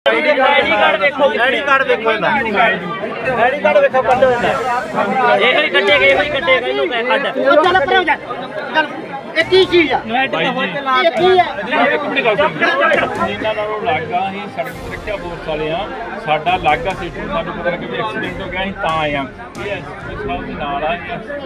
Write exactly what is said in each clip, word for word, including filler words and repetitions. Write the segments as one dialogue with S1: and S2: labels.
S1: ID card ਦੇਖੋ ID card ਦੇਖੋ ਇਹਦਾ ਆਈਡੀ ਕਾਰਡ ਵੇਖੋ ਕੱਢੋ ਇਹਦਾ ਇਹ ਹੀ ਕੱਢੇਗਾ ਇਹ ਹੀ ਕੱਢੇਗਾ ਇਹਨੂੰ ਕਹਿ ਕੱਢ ਚੱਲ ਪਰੇ ਜਾ ਚੱਲ ਇਹ ਕੀ ਚੀਜ਼ ਆ ਇਹ ਕੀ ਆ
S2: ਇੱਕ ਮਿੰਟ ਗੱਲ ਸੁਣ ਜਿੰਨਾਂ ਨਾਲੋਂ ਲੱਗਾ ਅਸੀਂ ਸੜਕ ਸੁਰੱਖਿਆ ਫੋਰਸ ਵਾਲੇ ਆ ਸਾਡਾ ਲੱਗਾ ਸਿਸਟਮ ਸਾਨੂੰ ਪਤਾ ਲੱਗਾ ਵੀ ਐਕਸੀਡੈਂਟ ਹੋ ਗਿਆ ਅਸੀਂ ਤਾਂ ਆਏ ਆ ਇਹ ਐਸਪੀ ਸਾਹਿਬ ਦੇ ਨਾਲ ਆ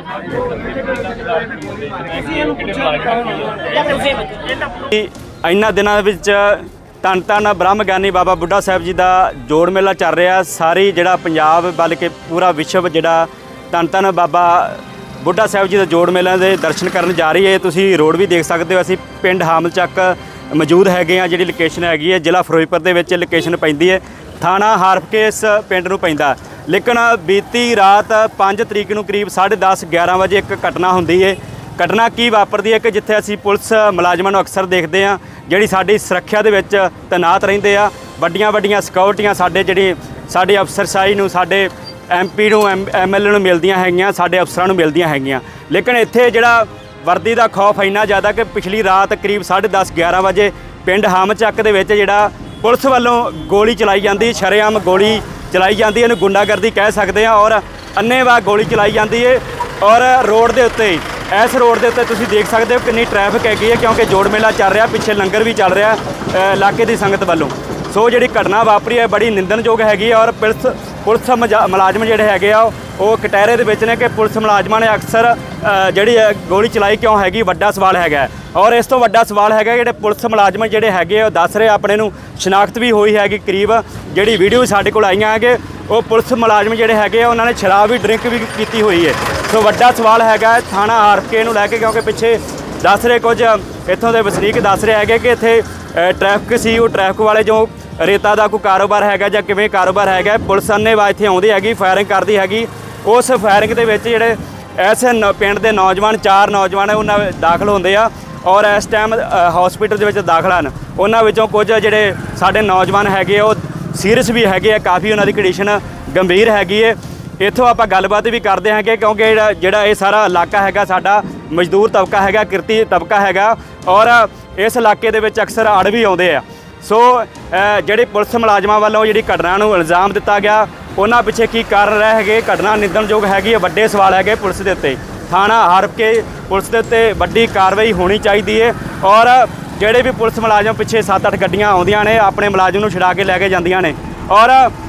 S3: ਇਹਨਾਂ ਦਿਨਾਂ ਵਿੱਚ ਧੰਨ ਧੰਨ ਬ੍ਰਹਮ ਗਿਆਨੀ ਬਾਬਾ ਬੁੱਢਾ ਸਾਹਿਬ ਜੀ ਦਾ ਜੋੜ ਮੇਲਾ ਚੱਲ ਰਿਹਾ। ਸਾਰੀ ਜਿਹੜਾ ਪੰਜਾਬ ਬਲਕਿ ਪੂਰਾ ਵਿਸ਼ਵ ਜਿਹੜਾ ਧੰਨ ਧੰਨ ਬਾਬਾ ਬੁੱਢਾ ਸਾਹਿਬ ਜੀ ਦਾ ਜੋੜ ਮੇਲਾ ਦੇ ਦਰਸ਼ਨ ਕਰਨ ਜਾ ਰਹੀ ਹੈ। ਤੁਸੀਂ ਰੋਡ ਵੀ ਦੇਖ ਸਕਦੇ ਹੋ। ਅਸੀਂ ਪਿੰਡ ਹਾਮਲ ਚੱਕ ਮੌਜੂਦ ਹੈਗੇ ਆ। ਜਿਹੜੀ ਲੋਕੇਸ਼ਨ ਹੈਗੀ ਹੈ ਜ਼ਿਲ੍ਹਾ ਫਿਰੋਜ਼ਪੁਰ ਦੇ ਵਿੱਚ ਲੋਕੇਸ਼ਨ ਪੈਂਦੀ ਹੈ। ਥਾਣਾ ਹਾਰਫਕੇ ਇਸ ਪਿੰਡ ਨੂੰ ਪੈਂਦਾ। ਲੇਕਿਨ ਬੀਤੀ ਰਾਤ ਪੰਜ ਤਰੀਕ ਨੂੰ ਕਰੀਬ ਸਾਢੇ ਦਸ ਗਿਆਰਾਂ ਵਜੇ ਇੱਕ ਘਟਨਾ ਹੁੰਦੀ ਹੈ। ਘਟਨਾ ਕੀ ਵਾਪਰਦੀ ਹੈ ਕਿ ਜਿੱਥੇ ਅਸੀਂ ਪੁਲਿਸ ਮੁਲਾਜ਼ਮਾਂ ਨੂੰ ਅਕਸਰ ਦੇਖਦੇ ਹਾਂ ਜਿਹੜੀ ਸਾਡੀ ਸੁਰੱਖਿਆ ਦੇ ਵਿੱਚ ਤੈਨਾਤ ਰਹਿੰਦੇ ਆ, ਵੱਡੀਆਂ ਵੱਡੀਆਂ ਸਿਕਿਉਰਟੀਆਂ ਸਾਡੇ ਜਿਹੜੀ ਸਾਡੇ ਅਫਸਰਸ਼ਾਹੀ ਨੂੰ ਸਾਡੇ ਐਮ ਪੀ ਨੂੰ ਐਮ ਐਮ ਐਲ ਏ ਨੂੰ ਮਿਲਦੀਆਂ ਹੈਗੀਆਂ, ਸਾਡੇ ਅਫਸਰਾਂ ਨੂੰ ਮਿਲਦੀਆਂ ਹੈਗੀਆਂ। ਲੇਕਿਨ ਇੱਥੇ ਜਿਹੜਾ ਵਰਦੀ ਦਾ ਖੌਫ ਇੰਨਾ ਜ਼ਿਆਦਾ ਕਿ ਪਿਛਲੀ ਰਾਤ ਕਰੀਬ ਸਾਢੇ ਦਸ ਗਿਆਰਾਂ ਵਜੇ ਪਿੰਡ ਹਾਮ ਚੱਕ ਦੇ ਵਿੱਚ ਜਿਹੜਾ ਪੁਲਿਸ ਵੱਲੋਂ ਗੋਲੀ ਚਲਾਈ ਜਾਂਦੀ, ਸ਼ਰੇਆਮ ਗੋਲੀ ਚਲਾਈ ਜਾਂਦੀ, ਇਹਨੂੰ ਗੁੰਡਾਗਰਦੀ ਕਹਿ ਸਕਦੇ ਹਾਂ। ਔਰ ਅੰਨ੍ਹੇਵਾਹ ਗੋਲੀ ਚਲਾਈ ਜਾਂਦੀ ਹੈ। ਔਰ ਰੋਡ ਦੇ ਉੱਤੇ ਇਸ ਰੋਡ ਦੇ ਉੱਤੇ ਤੁਸੀਂ ਦੇਖ ਸਕਦੇ ਹੋ ਕਿੰਨੀ ਟ੍ਰੈਫਿਕ ਹੈਗੀ ਹੈ ਕਿਉਂਕਿ ਜੋੜ ਮੇਲਾ ਚੱਲ ਰਿਹਾ, ਪਿੱਛੇ ਲੰਗਰ ਵੀ ਚੱਲ ਰਿਹਾ ਇਲਾਕੇ ਦੀ ਸੰਗਤ ਵੱਲੋਂ। ਸੋ ਜਿਹੜੀ ਘਟਨਾ ਵਾਪਰੀ ਹੈ ਬੜੀ ਨਿੰਦਣਯੋਗ ਹੈਗੀ ਹੈ। ਔਰ ਪੁਲਿਸ ਪੁਲਿਸ ਮੁਲਾਜ਼ਮ ਜਿਹੜੇ ਹੈਗੇ ਆ ਉਹ ਕਟਹਿਰੇ ਦੇ ਵਿੱਚ ਨੇ ਕਿ ਪੁਲਿਸ ਮੁਲਾਜ਼ਮਾਂ ਨੇ ਅਕਸਰ ਜਿਹੜੀ ਗੋਲੀ ਚਲਾਈ ਕਿਉਂ ਹੈਗੀ, ਵੱਡਾ ਸਵਾਲ ਹੈਗਾ। ਔਰ ਇਸ ਤੋਂ ਵੱਡਾ ਸਵਾਲ ਹੈਗਾ ਜਿਹੜੇ ਪੁਲਿਸ ਮੁਲਾਜ਼ਮ ਜਿਹੜੇ ਹੈਗੇ ਉਹ ਦੱਸ ਰਹੇ ਆਪਣੇ ਨੂੰ ਸ਼ਨਾਖਤ ਵੀ ਹੋਈ ਹੈਗੀ। ਕਰੀਬ ਜਿਹੜੀ ਵੀਡੀਓ ਸਾਡੇ ਕੋਲ ਆਈਆਂ ਹੈਗੇ ਉਹ ਪੁਲਿਸ ਮੁਲਾਜ਼ਮ ਜਿਹੜੇ ਹੈਗੇ ਆ ਉਹਨਾਂ ਨੇ ਸ਼ਰਾਬ ਵੀ ਡਰਿੰਕ ਵੀ ਕੀਤੀ ਹੋਈ ਹੈ। ਸੋ ਵੱਡਾ ਸਵਾਲ ਹੈਗਾ ਥਾਣਾ ਆਰਕੇ ਨੂੰ ਲੈ ਕੇ ਕਿਉਂਕਿ ਪਿੱਛੇ ਦੱਸ ਰਹੇ ਕੁਝ ਇੱਥੋਂ ਦੇ ਵਸਨੀਕ ਦੱਸ ਰਹੇ ਹੈਗੇ ਕਿ ਇੱਥੇ ਟ੍ਰੈਫਿਕ ਸੀ, ਉਹ ਟ੍ਰੈਫਿਕ ਵਾਲੇ ਜੋ ਰੇਤਾ ਦਾ ਕੋਈ ਕਾਰੋਬਾਰ ਹੈਗਾ ਜਾਂ ਕਿਵੇਂ ਕਾਰੋਬਾਰ ਹੈਗਾ, ਪੁਲਿਸ ਅੰਨ੍ਹੇਵਾਹ ਇੱਥੇ ਆਉਂਦੀ ਹੈਗੀ, ਫਾਇਰਿੰਗ ਕਰਦੀ ਹੈਗੀ। ਉਸ ਫਾਇਰਿੰਗ ਦੇ ਵਿੱਚ ਜਿਹੜੇ ਐਸੇ ਪਿੰਡ ਦੇ ਨੌਜਵਾਨ ਚਾਰ ਨੌਜਵਾਨ ਉਹਨਾਂ ਦਾਖਲ ਹੁੰਦੇ ਆ ਔਰ ਇਸ ਟਾਈਮ ਹਸਪੀਟਲ ਦੇ ਵਿੱਚ ਦਾਖਲ ਹਨ। ਉਹਨਾਂ ਵਿੱਚੋਂ ਕੁਝ ਜਿਹੜੇ ਸਾਡੇ ਨੌਜਵਾਨ ਹੈਗੇ ਉਹ ਸੀਰੀਅਸ ਵੀ ਹੈਗੇ ਆ, ਕਾਫੀ ਉਹਨਾਂ ਦੀ ਕੰਡੀਸ਼ਨ ਗੰਭੀਰ ਹੈਗੀ ਹੈ। ਇੱਥੋਂ ਆਪਾਂ ਗੱਲਬਾਤ ਵੀ ਕਰਦੇ ਹੈਗੇ ਕਿਉਂਕਿ ਜਿਹੜਾ ਜਿਹੜਾ ਇਹ ਸਾਰਾ ਇਲਾਕਾ ਹੈਗਾ ਸਾਡਾ ਮਜ਼ਦੂਰ ਤਬਕਾ ਹੈਗਾ, ਕਿਰਤੀ ਤਬਕਾ ਹੈਗਾ ਔਰ ਇਸ ਇਲਾਕੇ ਦੇ ਵਿੱਚ ਅਕਸਰ ਅੜ ਵੀ ਆਉਂਦੇ ਆ। ਸੋ ਜਿਹੜੇ ਪੁਲਿਸ ਮੁਲਾਜ਼ਮਾਂ ਵੱਲੋਂ ਜਿਹੜੀ ਘਟਨਾ ਨੂੰ ਇਲਜ਼ਾਮ ਦਿੱਤਾ ਗਿਆ ਉਹਨਾਂ ਪਿੱਛੇ ਕੀ ਕਾਰਨ ਰਹੇ ਹੈਗੇ, ਘਟਨਾ ਨਿੰਦਣਯੋਗ ਹੈਗੀ ਹੈ, ਵੱਡੇ ਸਵਾਲ ਹੈਗੇ ਪੁਲਿਸ ਦੇ ਉੱਤੇ। ਥਾਣਾ ਹਾਰਕੇ ਪੁਲਿਸ ਦੇ ਉੱਤੇ ਵੱਡੀ ਕਾਰਵਾਈ ਹੋਣੀ ਚਾਹੀਦੀ ਹੈ। ਔਰ ਜਿਹੜੇ ਵੀ ਪੁਲਿਸ ਮੁਲਾਜ਼ਮ ਪਿੱਛੇ ਸੱਤ ਅੱਠ ਗੱਡੀਆਂ ਆਉਂਦੀਆਂ ਨੇ ਆਪਣੇ ਮੁਲਾਜ਼ਮ ਨੂੰ ਛੁਡਾ ਕੇ ਲੈ ਕੇ ਜਾਂਦੀਆਂ ਨੇ ਔਰ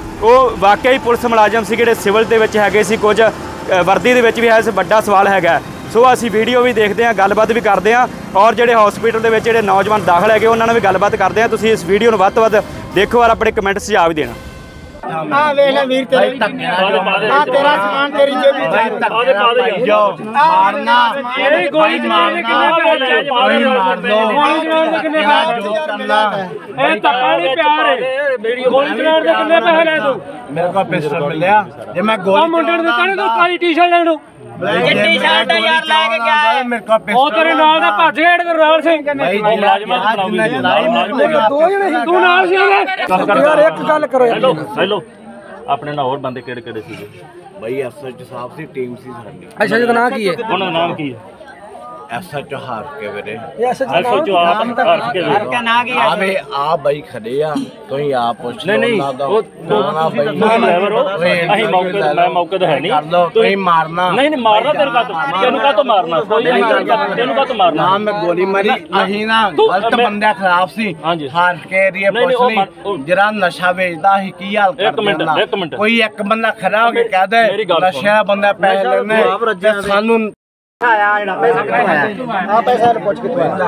S3: ਉਹ ਵਾਕਈ ਪੁਲਿਸ ਮੁਲਾਜ਼ਮ ਸੀ ਜਿਹੜੇ ਸਿਵਲ ਦੇ ਵਿੱਚ ਹੈਗੇ ਸੀ, ਕੁਝ ਵਰਦੀ ਦੇ ਵਿੱਚ ਵੀ ਹੈ। ਵੱਡਾ ਸਵਾਲ ਹੈਗਾ। ਸੋ ਅਸੀਂ ਵੀਡੀਓ ਵੀ ਦੇਖਦੇ ਹਾਂ, ਗੱਲਬਾਤ ਵੀ ਕਰਦੇ ਹਾਂ ਔਰ ਜਿਹੜੇ ਹਸਪੀਟਲ ਦੇ ਵਿੱਚ ਜਿਹੜੇ ਨੌਜਵਾਨ ਦਾਖਲ ਹੈਗੇ ਉਹਨਾਂ ਨਾਲ ਵੀ ਗੱਲਬਾਤ ਕਰਦੇ ਹਾਂ। ਤੁਸੀਂ ਇਸ ਵੀਡੀਓ ਨੂੰ ਵੱਧ ਤੋਂ ਵੱਧ ਦੇਖੋ ਔਰ ਆਪਣੇ ਕਮੈਂਟ ਸੁਝਾਅ ਵੀ ਦੇਣਾ।
S1: ਆ ਵੇਖ ਲੈ ਵੀਰ ਤੇਰੇ ਆ ਤੇਰਾ ਸਮਾਨ ਤੇਰੀ ਜੇਬ ਵਿੱਚ ਆਦੇ ਪਾ ਦੇ ਜੋ ਮਾਰਨਾ ਇਹ ਗੋਲੀ ਮਾਰਨਾ ਕੋਈ ਮਾਰ ਦੋ ਕਿੰਨੇ ਜੋ ਕਰਨਾ ਇਹ ਧੱਕਾ ਨਹੀਂ ਪਿਆਰ ਹੈ। ਗੋਲੀ ਚਲਾਉਣ ਦੇ ਕਿੰਨੇ ਪੈਸੇ ਲੈ ਤੂੰ? ਮੇਰੇ ਕੋਲ ਪਿਸਟਲ ਮਿਲਿਆ ਜੇ ਮੈਂ ਗੋਲੀ ਮੁੰਡੇ ਨੂੰ ਦਿੱਤਾ ਨਹੀਂ ਤੂੰ ਕਾਲੀ ਟੀ-ਸ਼ਰਟ ਲੈਣ ਨੂੰ ਚਿੱਟੀ ਸ਼ਰਟ ਯਾਰ ਲੈ ਕੇ ਗਿਆ ਮੇਰੇ ਕੋਲ ਪਿਸਟਲ ਉਹ ਤੇਰੇ ਨਾਲ ਦਾ ਭੱਜ ਗਿਆ ਗੁਰਨਾਲ ਸਿੰਘ ਕਹਿੰਦੇ ਮੁਲਾਜ਼ਮਾਂ ਦੋ ਜਣੇ ਸੀ ਤੂੰ ਨਾਲ ਸੀ ਯਾਰ ਇੱਕ ਗੱਲ ਕਰੋ ਯਾਰ।
S2: ਹੈਲੋ ਆਪਣੇ ਨਾਲ ਹੋਰ ਬੰਦੇ ਕਿਹੜੇ ਕਿਹੜੇ ਸੀਗੇ
S4: ਭਾਈ ਐਸਐਚ ਸਾਹਿਬ ਦੀ ਟੀਮ ਸੀ ਸਾਡੀ।
S3: ਅੱਛਾ ਜਿਹਦਾ ਨਾਮ ਕੀ ਹੈ?
S2: ਉਹਨਾਂ ਦਾ ਨਾਮ ਕੀ ਹੈ?
S4: ਐਸਐਚ ਹਾਰ ਕੇ ਵੀਰੇ
S3: ਇਹ ਐਸਐਚ ਦਾ
S2: ਨਾਮ
S1: ਹਰ ਕਾ ਨਾਂ ਕੀ ਹੈ?
S4: ਆਵੇ ਆ ਬਾਈ ਖੜੇ ਆ ਤੁਸੀਂ ਆ ਪੁੱਛ
S2: ਨਹੀਂ ਨਹੀਂ ਉਹ ਡਰਾਈਵਰ ਹੋ ਅਸੀਂ ਮੌਕੇ ਤੇ ਮੈਂ ਮੌਕੇ ਤੇ ਹੈ ਨਹੀਂ
S4: ਤੁਸੀਂ ਮਾਰਨਾ
S2: ਨਹੀਂ ਨਹੀਂ ਮਾਰਨਾ ਤੇਰੇ ਕਾ ਤੈਨੂੰ ਕਾ ਤੋਂ ਮਾਰਨਾ ਕੋਈ ਨਹੀਂ ਤੈਨੂੰ ਕਾ ਤੋਂ ਮਾਰਨਾ
S4: ਨਾ ਮੈਂ ਗੋਲੀ ਮਾਰੀ ਅਸੀਂ ਨਾ ਗਲਤ ਬੰਦਾ ਖਰਾਬ ਸੀ ਹਾਰ ਕੇ ਏਰੀਆ ਪੁੱਛ ਲਈ ਜਿਹੜਾ ਨਸ਼ਾ ਵੇਚਦਾ ਸੀ ਕੀ ਹਾਲ
S2: ਇੱਕ ਮਿੰਟ ਇੱਕ ਮਿੰਟ
S4: ਕੋਈ ਇੱਕ ਬੰਦਾ ਖੜਾ ਹੋ ਕੇ ਕਹਿ ਦੇ ਨਸ਼ਾ ਬੰਦਾ ਪੈਸੇ ਲੈਣੇ ਸਾਨੂੰ
S1: ਆਇਆ ਜਿਹੜਾ ਪੈਸਾ ਕਿੱਥੋਂ ਆ ਪੈਸਾ ਨੂੰ ਪੁੱਛ ਕੇ ਤੂੰ ਆਇਆ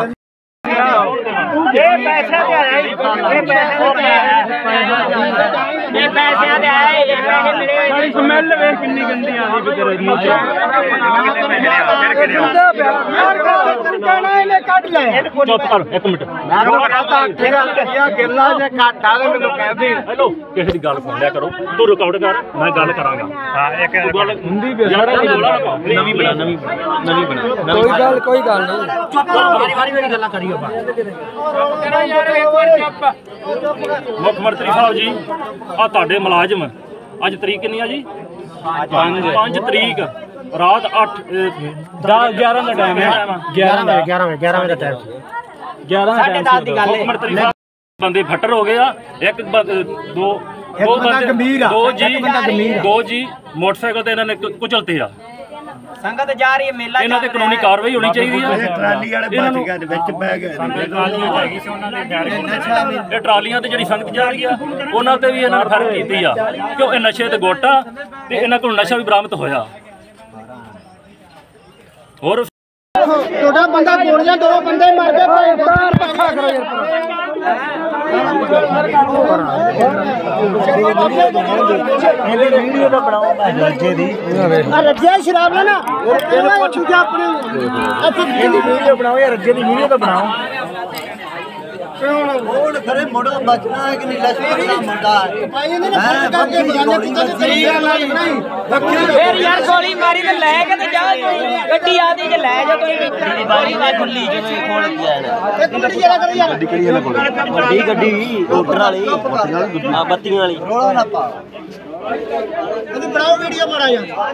S1: ਇਹ ਪੈਸੇ ਤੇ ਆਇਆ ਇਹ ਪੈਸੇ ਤੇ ਆਇਆ ਇਹ ਪੈਸੇ ਤੇ ਆਇਆ ਇਹ ਪੈਸੇ ਮਿਲੇ ਸਾਡੀ ਸਮੈਲ ਵੇ ਕਿੰਨੀ ਗੰਦੀ ਆਦੀ ਵਿਚਾਰੇ ਦੀ ਕਹਿਣਾ ਇਹਨੇ ਕੱਢ ਲੈ
S2: ਚੁੱਪ ਕਰ ਇੱਕ ਮਿੰਟ
S4: ਮੈਂ ਕਹਤਾ ਅੱਠੇ ਗੱਲ ਕਰਿਆ ਗਿੱਲਾ ਜੇ ਘੱਟ ਆਲੇ ਮੈਨੂੰ ਕਹਿੰਦੀ
S2: ਹੈਲੋ ਕਿਸੇ ਦੀ ਗੱਲ ਸੁਣ ਲਿਆ ਕਰੋ ਤੂੰ ਰਿਕਾਰਡ ਕਰ ਮੈਂ ਗੱਲ ਕਰਾਂਗਾ ਹਾਂ ਇੱਕ ਗੱਲ ਹੁੰਦੀ ਵੀ ਯਾਰ ਨਵੀਂ ਬਣਾ ਨਵੀਂ ਨਵੀਂ ਬਣਾ
S3: ਕੋਈ ਗੱਲ ਕੋਈ ਗੱਲ ਨਹੀਂ
S1: ਚੁੱਪ ਵਾਰੀ ਵਾਰੀ ਵਾਰੀ ਗੱਲਾਂ ਕਰੀਓ ਬਾ ਤੇਰਾ ਯਾਰ ਇੱਕ ਵਾਰ ਚੁੱਪ
S2: ਮੁੱਖ ਮੰਤਰੀ ਸਾਹਿਬ ਜੀ ਆ ਤੁਹਾਡੇ ਮੁਲਾਜ਼ਮ ਅੱਜ ਤਰੀਕ ਕਿੰਨੀ ਆ ਜੀ ਪੰਜ ਤਰੀਕ ਰਾਤ ਅੱਠ ਦਸ ਗਿਆਰਾਂ ਦਾ ਟਾਈਮ ਹੈ ਗਿਆਰਾਂ ਦਾ ਗਿਆਰਾਂ ਵਜੇ ਦਾ ਟਾਈਮ ਗਿਆਰਾਂ ਦਾ ਟਾਈਮ ਮੁੱਖ ਮੰਤਰੀ
S5: ਬੰਦੇ ਫੱਟਰ ਹੋ ਗਏ ਆ ਇੱਕ ਬ- ਦੋ ਦੋ ਬੰਦੇ ਦੋ ਜੀ ਦੋ ਜੀ ਮੋਟਰਸਾਈਕਲ ਤੇ ਇਹਨਾਂ ਨੇ ਕੁ- ਕੁਚਲਤੇ ਆ
S1: ਸੰਗਤ ਜਾ ਰਹੀ ਹੈ ਮੇਲਾ
S5: ਇਹਨਾਂ ਤੇ ਕਾਨੂੰਨੀ ਕਾਰਵਾਈ ਹੋਣੀ ਚਾਹੀਦੀ ਆ
S4: ਟਰਾਲੀ ਵਾਲੇ
S5: ਇਹਨਾਂ ਨੂੰ
S4: ਬਾਟੀਆਂ ਦੇ ਵਿੱਚ ਬਹਿ ਗਏ
S5: ਇਹ ਟਰਾਲੀਆਂ ਤੇ ਜਿਹੜੀ ਸੰਗਤ ਜਾ ਰਹੀ ਆ ਉਹਨਾਂ ਤੇ ਵੀ ਇਹਨਾਂ ਨੇ ਫਰਕ ਕੀਤੀ ਆ ਕਿਉਂ ਇਹ ਨਸ਼ੇ ਤੇ ਗੋਟਾ ਤੇ ਇਹਨਾਂ ਕੋਲ ਨਸ਼ਾ ਵੀ ਬਰਾਮਦ ਹੋਇਆ ਹੋਰ
S1: ਤੁਹਾਡਾ ਬੰਦਾ ਗੋਲੀਆਂ ਦੋ ਬੰਦੇ ਮਰ ਗਏ ਪੱਖਾ ਕਰੋ ਯਾਰ ਵੀਡੀਓ ਤਾਂ ਬਣਾਓ ਰੱਜੇ ਦੀ ਆ ਰੱਜਿਆ ਸ਼ਰਾਬ ਲੈ ਨਾ ਇਹਨੂੰ ਪੁੱਛਿਆ ਆਪਣੇ ਇੱਥੇ ਵੀਡੀਓ ਬਣਾਓ ਯਾਰ ਰੱਜੇ ਦੀ ਵੀਡੀਓ ਤਾਂ ਬਣਾਓ
S4: ਮੋੜ ਖਰੇ ਮੋੜੋ ਬਚਣਾ ਹੈ ਕਿ ਨਹੀਂ ਲਸ਼ਕਰੀ ਮੁੰਡਾ
S1: ਭਾਈ ਇਹਨੇ ਨਾ ਫੋਨ ਕਰਕੇ ਬਜਾਨੇ ਕਿੱਥੇ ਤੇ ਸਹੀ ਗੱਲ ਨਹੀਂ ਫੇਰ ਯਾਰ ਗੋਲੀ ਮਾਰੀ ਤੇ ਲੈ ਕੇ ਤੇ ਜਾ ਤੂੰ ਗੱਡੀ ਆਦੀ ਜੇ ਲੈ ਜਾ ਤੂੰ ਗੋਲੀ ਨਾ ਖੁੱਲੀ ਜਿਵੇਂ ਖੋਲ ਗਿਆ ਇੱਕ ਮਿੰਟ ਜਰਾ ਕਰੋ ਯਾਰ ਗੱਡੀ ਕਿਹੜੀ ਇਹਨਾਂ ਕੋਲ ਵੱਡੀ ਗੱਡੀ ਆਰਡਰ ਵਾਲੀ ਆ ਬੱਤੀਆਂ ਵਾਲੀ ਰੋਲਾ ਨਾ ਪਾ ਇਹਦੀ ਬਣਾਓ ਵੀਡੀਓ ਮਾੜਾ ਜਾ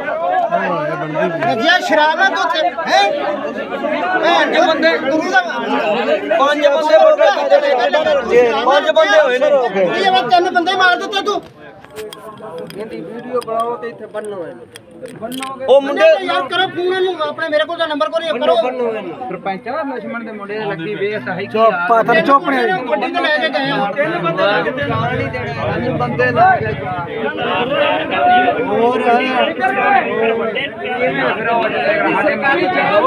S1: ਰੱਜਿਆ ਸ਼ਰਾਬ ਨਾ ਤੂੰ ਹੈ ਪੰਜ ਬੰਦੇ ਗੁਰੂ ਦਾ ਪੰਜ ਬੰਦੇ ਪੰਜ ਬੰਦੇ ਹੋਏ ਨੇ ਰੋਕ ਇਹ ਵਾ ਤਿੰਨ ਬੰਦੇ ਮਾਰ ਦਿੱਤੇ ਤੂੰ ਇਹਦੀ ਵੀਡੀਓ ਬਣਾਓ ਤੇ ਇੱਥੇ ਬੰਨੋ ਉਹ ਮੁੰਡੇ ਯਾਰ ਕਰੋ ਪੂਰੇ ਨੂੰ ਆਪਣੇ ਮੇਰੇ ਕੋਲ ਦਾ ਨੰਬਰ ਕੋਈ ਕਰੋ ਸਰਪੰਚ ਆ ਲక్ష్మణ ਦੇ ਮੁੰਡੇ ਲੱਗੀ ਵੇਖ ਸਹੀ ਚੁੱਪ ਪਾ ਚੁੱਪ ਨੇ ਗੱਡੀ ਤੇ ਲੈ ਕੇ ਗਏ ਆ ਤਿੰਨ ਬੰਦੇ ਨਾਲ ਨਹੀਂ ਦੇਣੇ ਪੰਜ ਬੰਦੇ ਲਾ ਕੇ ਹੋਰ ਸਾਡੇ ਕਾਰੀ ਚਾਹੋ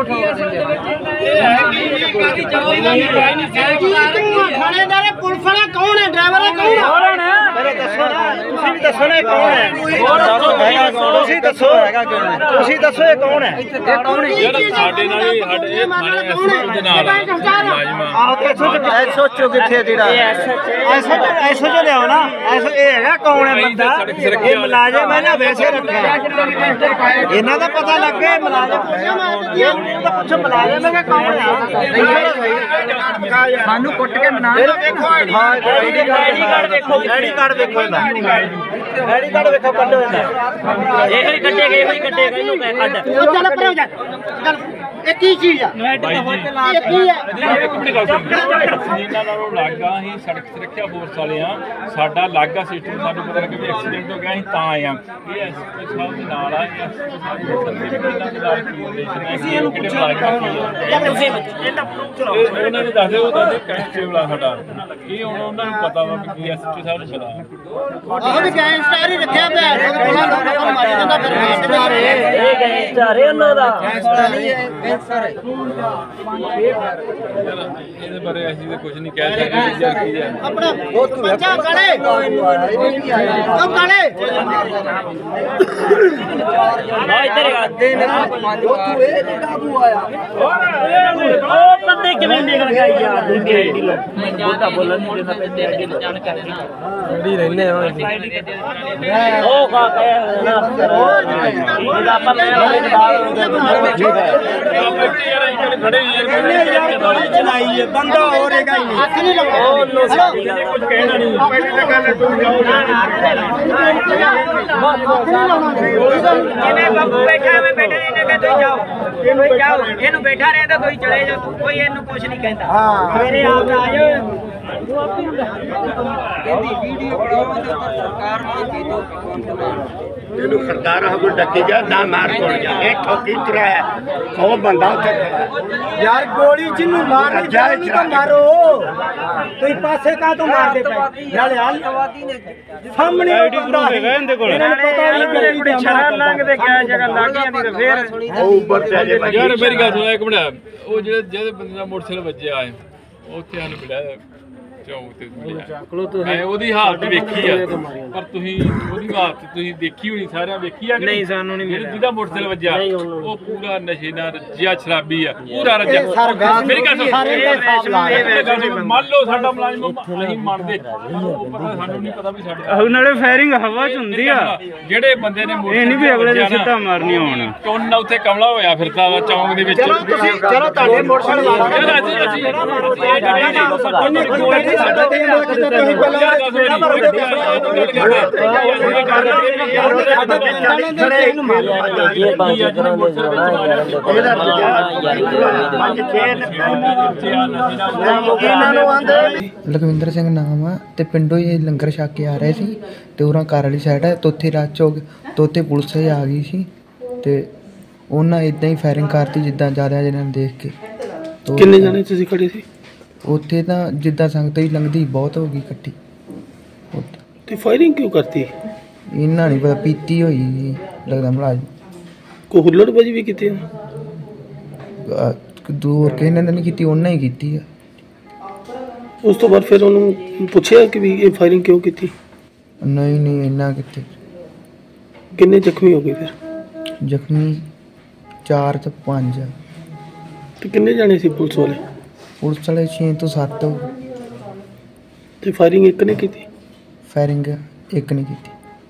S1: ਥਾਣੇਦਾਰ ਪੁਲਿਸ ਵਾਲਾ ਕੌਣ ਹੈ ਡਰਾਈਵਰ ਕੌਣ ਹੈ ਮੇਰੇ ਦੱਸੋ ਤੁਸੀਂ ਵੀ ਦੱਸੋ ਨਾ ਕੌਣ ਹੈ ਤੁਸੀਂ ਦੱਸੋ ਹੈਗਾ ਕਿਉਂ ਤੁਸੀਂ ਦੱਸੋ ਇਹ ਕੌਣ ਹੈ ਇਹ ਕੌਣ ਹੈ
S2: ਸਾਡੇ ਨਾਲ ਹੀ ਸਾਡੇ ਇਹ ਥਾਣੇ ਐਸਓ ਦੇ ਨਾਲ ਮੁਲਾਜ਼ਮਾਂ
S1: ਆਹ ਤੇ ਐਸਓ ਚੋ ਕਿੱਥੇ ਜਿਹੜਾ ਐਸਓ ਐਸਓ ਜੋ ਲਿਆਓ ਨਾ ਐਸੋ ਇਹ ਹੈਗਾ ਕੌਣ ਹੈ ਬੰਦਾ ਇਹ ਮੁਲਾਜ਼ਮ ਹੈ ਨਾ ਵੈਸੇ ਰੱਖਿਆ ਇਹਨਾਂ ਦਾ ਪਤਾ ਲੱਗ ਗਿਆ ਮੁਲਾਜ਼ਮ ਇਹ ਤਾਂ ਪੁੱਛੋ ਮੁਲਾਜ਼ਮ ਹੈ ਕੌਣ ਹੈ ਸਾਨੂੰ ਕੁੱਟ ਕੇ ਮਨਾ ਵੇਖੋ ਹਾਂ ਆਈਡੀ ਕਾਰਡ ਵੇਖੋ ਆਈਡੀ ਕਾਰਡ ਵੇਖੋ ਇਹਦਾ ਆਈਡੀ ਕਾਰਡ ਵੇਖੋ ਕੱਢੋ ਇਹਦਾ ਇਹ ਹੀ ਕੱਢੇ ਗਏ ਹੀ ਕੱਢੇ ਗਏ ਇਹਨੂੰ ਮੈਂ ਕੱਢ ਉਹ ਚੱਲ ਪਰੇ ਹੋ ਜਾ ਚੱਲ ਇਹ ਕੀ ਚੀਜ਼ ਆ ਇਹ ਕੀ ਹੈ
S2: ਇੱਕ ਮਿੰਟ ਗੱਲ ਸੁਣ ਇਹਨਾਂ ਨਾਲੋਂ ਲੱਗਾ ਅਸੀਂ ਸੜਕ ਸੁਰੱਖਿਆ ਫੋਰਸ ਵਾਲੇ ਆ ਸਾਡਾ ਲੱਗਾ ਸਿਸਟਮ ਸਾਨੂੰ ਪਤਾ ਲੱਗਾ ਵੀ ਐਕਸੀਡੈਂਟ ਹੋ ਗਿਆ ਅਸੀਂ ਤਾਂ ਆਏ ਆ ਇਹ ਐਸਪੀ ਸਾਹਿਬ ਦੇ ਨਾਲ ਆ ਐਸਪੀ ਸਾਹਿਬ ਦੇ ਨਾਲ ਕੀ ਰਿਲੇਸ਼ਨ ਹੈ ਅਸੀਂ ਇਹਨੂੰ ਪੁੱਛਿਆ
S1: ਤੁਸੀਂ
S2: ਉਹਨਾਂ ਨੇ ਦੱਸਦੇ ਉਹ ਦੱਸਦੇ ਕਨਸਟੇਬਲ ਆ ਸਾਡਾ ਇਹ ਹੁਣ ਉਹਨਾਂ ਨੂੰ ਪਤਾ ਵਾ ਕਿ ਐਸਪੀ ਸਾਹਿਬ ਨੂੰ ਪਤਾ
S1: ਉਹ ਵੀ ਗੈਂਗਸਟਰ ਹੀ ਰੱਖਿਆ ਪਿਆ ਉਹਦੇ ਕੋਲ ਲੋਕਾਂ ਨੂੰ ਮਾਰੀ ਜਾਂਦਾ ਫਿਰ ਇਹ ਗੈਂਗਸਟਰ ਹੈ ਉਹਨਾਂ ਦਾ ਗੈਂਗਸਟਰ ਹੀ ਹੈ ਗੈਂਗਸਟਰ
S2: ਇਹਦੇ ਬਾਰੇ ਅਸੀਂ ਤਾਂ ਕੁਝ ਨਹੀਂ ਕਹਿ ਸਕਦੇ ਯਾਰ ਕੀ ਹੈ
S1: ਆਪਣਾ ਬੱਚਾ ਕਾਲੇ ਉਹ ਕਾਲੇ ਆ ਇੱਧਰ ਆ ਦੇ ਨੇ ਉਹ ਇਹ ਤੇ ਕਾਬੂ ਆਇਆ ਉਹ ਬੰਦੇ ਕਿਵੇਂ ਨਿਕਲ ਗਏ ਯਾਰ ਦੂਜੇ ਬੋਲਦਾ ਬੋਲਣ ਨਹੀਂ ਦੇਣਾ ਪੈਂਦੇ ਅੱਗੇ ਜਾਣ ਕਰ ਨਾ ਰੈਡੀ ਰਹਿੰਦੇ ਹੋ ਉਹ ਕਾ ਕਹਿ ਨਾ ਉਹ ਆਪਾਂ ਮੈਂ
S2: ਖੜੇ ਯਾਰ
S1: ਗੋਲੀ ਚਲਾਈ ਹੈ ਬੰਦਾ ਹੋ ਰਹੇਗਾ ਹੀ ਹੱਥ ਨਹੀਂ ਲਾਉਣਾ
S2: ਕੁਝ ਕਹਿਣਾ ਨਹੀਂ ਪਹਿਲੀ ਤਾਂ ਗੱਲ ਤੂੰ ਜਾਓ
S1: ਜਿਵੇਂ ਬਾਬੂ ਬੈਠਾ ਮੈਂ ਬੈਠੇ ਨੇ ਕਿ ਤੁਸੀਂ ਜਾਓ ਇਹਨੂੰ ਜਾਓ ਇਹਨੂੰ ਬੈਠਾ ਰਹੇ ਤਾਂ ਤੁਸੀਂ ਚਲੇ ਜਾਓ ਕੋਈ ਇਹਨੂੰ ਕੁਝ ਨਹੀਂ ਕਹਿੰਦਾ ਮੇਰੇ ਆਪ ਆ ਜਾਓ ਇਹਦੀ ਵੀਡੀਓ ਬਣਾਓ ਤੇ ਸਰਕਾਰ ਨੂੰ ਕੀ ਦੋ
S4: ਇਹਨੂੰ ਸਰਦਾਰ ਹਮ ਡੱਕੀ ਜਾ ਨਾ ਮਾਰ ਕੋਲ ਜਾ ਇਹ ਠੋਕੀ ਤਰਾਇਆ ਉਹ ਬੰਦਾ ਉੱਥੇ
S1: ਯਾਰ ਗੋਲੀ ਜਿੰਨੂੰ ਮਾਰਨੀ ਚਾਹੀਦੀ ਤਾਂ ਮਾਰੋ ਤੁਸੀਂ ਪਾਸੇ ਕਾ ਤੋਂ ਮਾਰਦੇ ਪਏ ਨਾਲੇ ਹਾਲ ਸਾਹਮਣੇ ਆਈਡੀ ਪ੍ਰੂਫ ਹੈਗਾ ਇਹਦੇ ਕੋਲ ਇਹਨਾਂ ਨੂੰ ਪਤਾ ਨਹੀਂ ਕਿ ਕੁੜੀ ਛੜਾ ਲੰਘਦੇ ਗਿਆ ਜਗ੍ਹਾ ਲਾਗੀਆਂ ਦੀ ਫੇਰ
S4: ਉਹ ਉੱਪਰ ਤੇ ਜੇ
S2: ਯਾਰ ਮੇਰੀ ਗੱਲ ਸੁਣੋ ਇੱਕ ਮਿੰਟ ਉਹ ਜਿਹੜੇ ਜਿਹਦੇ ਬੰਦੇ ਦਾ ਮੋਟਰਸਾਈਕਲ ਵੱਜਿਆ ਆਏ ਉੱਥੇ ਸਾਨੂੰ ਮਿਲਿਆ ਚੌਂਕ ਤੇ ਮੈਂ ਉਹਦੀ ਹਾਲਤ ਵੇਖੀ ਆ ਪਰ ਤੁਸੀਂ ਉਹਦੀ ਹਾਲਤ ਤੁਸੀਂ ਦੇਖੀ ਹੋਣੀ ਸਾਰਿਆਂ ਵੇਖੀ ਆ ਨਹੀਂ ਸਾਨੂੰ ਨਹੀਂ ਜਿਹਦਾ ਮੋਟਰਸਾਈਕਲ ਵੱਜਿਆ ਉਹ ਪੂਰਾ ਨਸ਼ੇ ਨਾਲ ਰੱਜਿਆ ਸ਼ਰਾਬੀ ਆ ਪੂਰਾ ਰੱਜਿਆ ਮੇਰੀ ਗੱਲ ਸੁਣ ਮੰਨ ਲਓ ਸਾਡਾ ਮੁਲਾਜ਼ਮ ਅਸੀਂ ਮੰਨਦੇ ਉਹ ਪਤਾ ਸਾਨੂੰ ਨਹੀਂ ਪਤਾ ਵੀ ਸਾਡੇ
S6: ਨਾਲੇ ਫਾਇਰਿੰਗ ਹਵਾ ਚ ਹੁੰਦੀ ਆ
S2: ਜਿਹੜੇ ਬੰਦੇ ਨੇ
S6: ਇਹ ਨਹੀਂ ਵੀ ਅਗਲੇ ਦੇ ਸਿੱਧਾ ਮਾਰਨੀ ਹੋਣ
S2: ਚੋਣ ਉੱਥੇ ਕਮਲਾ ਹੋਇਆ ਫਿਰਦਾ ਵਾ ਚੌਂਕ ਦੇ ਵਿੱਚ
S1: ਚਲੋ ਤੁਸੀਂ ਚਲੋ ਤੁਹਾਡੇ ਮੋਟਰਸਾਈਕਲ ਲਾ
S2: ਅਸੀਂ ਅਸੀਂ
S7: ਲਖਵਿੰਦਰ ਸਿੰਘ ਨਾਮ ਆ ਤੇ ਪਿੰਡੋਂ ਹੀ ਲੰਗਰ ਛਕ ਕੇ ਆ ਰਹੇ ਸੀ ਤੇ ਉਹਨਾਂ ਘਰ ਵਾਲੀ ਸਾਈਡ ਹੈ ਤੇ ਉੱਥੇ ਰੱਚ ਹੋ ਗਈ ਤੇ ਉੱਥੇ ਪੁਲਿਸ ਆ ਗਈ ਸੀ ਤੇ ਉਹਨਾਂ ਇਦਾਂ ਹੀ ਫਾਇਰਿੰਗ ਕਰਤੀ ਜਿੱਦਾਂ ਜ਼ਿਆਦਾ ਜਣਿਆਂ ਨੂੰ ਦੇਖ ਕੇ।
S8: ਕਿੰਨੇ ਜਣੇ ਤੁਸੀਂ ਖੜੇ ਸੀ
S7: ਉੱਥੇ? ਤਾਂ ਜਿੱਦਾਂ ਸੰਗਤ ਹੀ ਲੰਘਦੀ ਬਹੁਤ ਹੋ ਗਈ ਇਕੱਠੀ।
S8: ਤੇ ਫਾਇਰਿੰਗ ਕਿਉਂ ਕਰਤੀ?
S7: ਇਹਨਾਂ ਨਹੀਂ ਪਤਾ, ਪੀਤੀ ਹੋਈ ਜੀ ਲੱਗਦਾ ਮੁਲਾਜ਼ਮ।
S8: ਕੋਈ ਹੁੱਲੜਬਾਜੀ ਵੀ ਕੀਤੀ?
S7: ਦੂਰ ਕਿਸੇ ਨੇ ਨਹੀਂ ਕੀਤੀ, ਉਹਨਾਂ ਹੀ ਕੀਤੀ ਆ।
S8: ਉਸ ਤੋਂ ਬਾਅਦ ਫਿਰ ਉਹਨੂੰ ਪੁੱਛਿਆ ਕਿ ਵੀ ਇਹ ਫਾਇਰਿੰਗ ਕਿਉਂ ਕੀਤੀ?
S7: ਨਹੀਂ ਨਹੀਂ ਇੰਨਾ ਕਿੱਥੇ।
S8: ਕਿੰਨੇ ਜ਼ਖਮੀ ਹੋ ਗਏ ਫਿਰ?
S7: ਜ਼ਖਮੀ ਚਾਰ ਤੇ ਪੰਜ।
S8: ਤੇ ਕਿੰਨੇ ਜਾਣੇ ਸੀ ਪੁਲਿਸ ਵਾਲੇ?
S7: ਪੁਲਿਸ ਵਾਲੇ ਛੇ ਤੋਂ ਸੱਤ।
S8: ਤੇ ਫਾਇਰਿੰਗ ਇੱਕ ਨੇ ਕੀਤੀ?
S7: ਫਾਇਰਿੰਗ ਇੱਕ ਨੇ ਕੀਤੀ।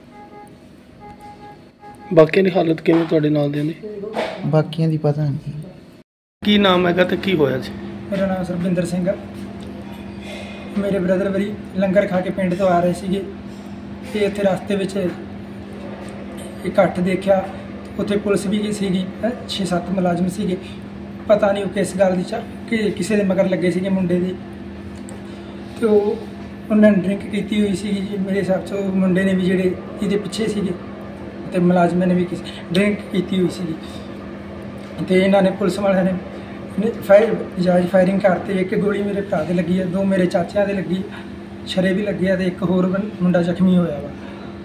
S8: ਬਾਕੀਆਂ ਦੀ ਹਾਲਤ ਕਿਵੇਂ ਤੁਹਾਡੇ ਨਾਲ ਦੇ ਨੇ?
S7: ਬਾਕੀਆਂ ਦੀ ਪਤਾ ਨਹੀਂ।
S8: ਕੀ ਨਾਮ ਹੈਗਾ ਤੇ ਕੀ ਹੋਇਆ ਸੀ?
S9: ਮੇਰਾ ਨਾਮ ਸਰਬਿੰਦਰ ਸਿੰਘ ਆ। ਮੇਰੇ ਬ੍ਰਦਰ ਵਰੀ ਲੰਗਰ ਖਾ ਕੇ ਪਿੰਡ ਤੋਂ ਆ ਰਹੇ ਸੀਗੇ ਤੇ ਇੱਥੇ ਰਸਤੇ ਵਿੱਚ ਇਕੱਠ ਦੇਖਿਆ। ਉੱਥੇ ਪੁਲਿਸ ਵੀ ਸੀਗੀ, ਛੇ ਸੱਤ ਮੁਲਾਜ਼ਮ ਸੀਗੇ। ਪਤਾ ਨਹੀਂ ਉਹ ਕਿਸ ਗੱਲ ਦੀ ਚ ਕਿ ਕਿਸੇ ਦੇ ਮਗਰ ਲੱਗੇ ਸੀਗੇ ਮੁੰਡੇ ਦੇ। ਤੇ ਉਹ ਉਹਨਾਂ ਨੇ ਡਰਿੰਕ ਕੀਤੀ ਹੋਈ ਸੀਗੀ ਜੀ। ਮੇਰੇ ਹਿਸਾਬ 'ਚ ਉਹ ਮੁੰਡੇ ਨੇ ਵੀ ਜਿਹੜੇ ਇਹਦੇ ਪਿੱਛੇ ਸੀਗੇ ਤੇ ਮੁਲਾਜ਼ਮਾਂ ਨੇ ਵੀ ਕਿਸੇ ਡਰਿੰਕ ਕੀਤੀ ਹੋਈ ਸੀਗੀ। ਤੇ ਇਹਨਾਂ ਨੇ ਪੁਲਿਸ ਵਾਲਿਆਂ ਨੇ ਫਾਇਰ ਜਾਇਜ਼ ਫਾਇਰਿੰਗ ਕਰਤੇ। ਇੱਕ ਗੋਲੀ ਮੇਰੇ ਭਰਾ ਦੇ ਲੱਗੀ ਹੈ, ਦੋ ਮੇਰੇ ਚਾਚਿਆਂ ਦੇ ਲੱਗੀ, ਛਰੇ ਵੀ ਲੱਗੇ ਆ ਤੇ ਇੱਕ ਹੋਰ ਮੁੰਡਾ ਜ਼ਖਮੀ ਹੋਇਆ ਵਾ।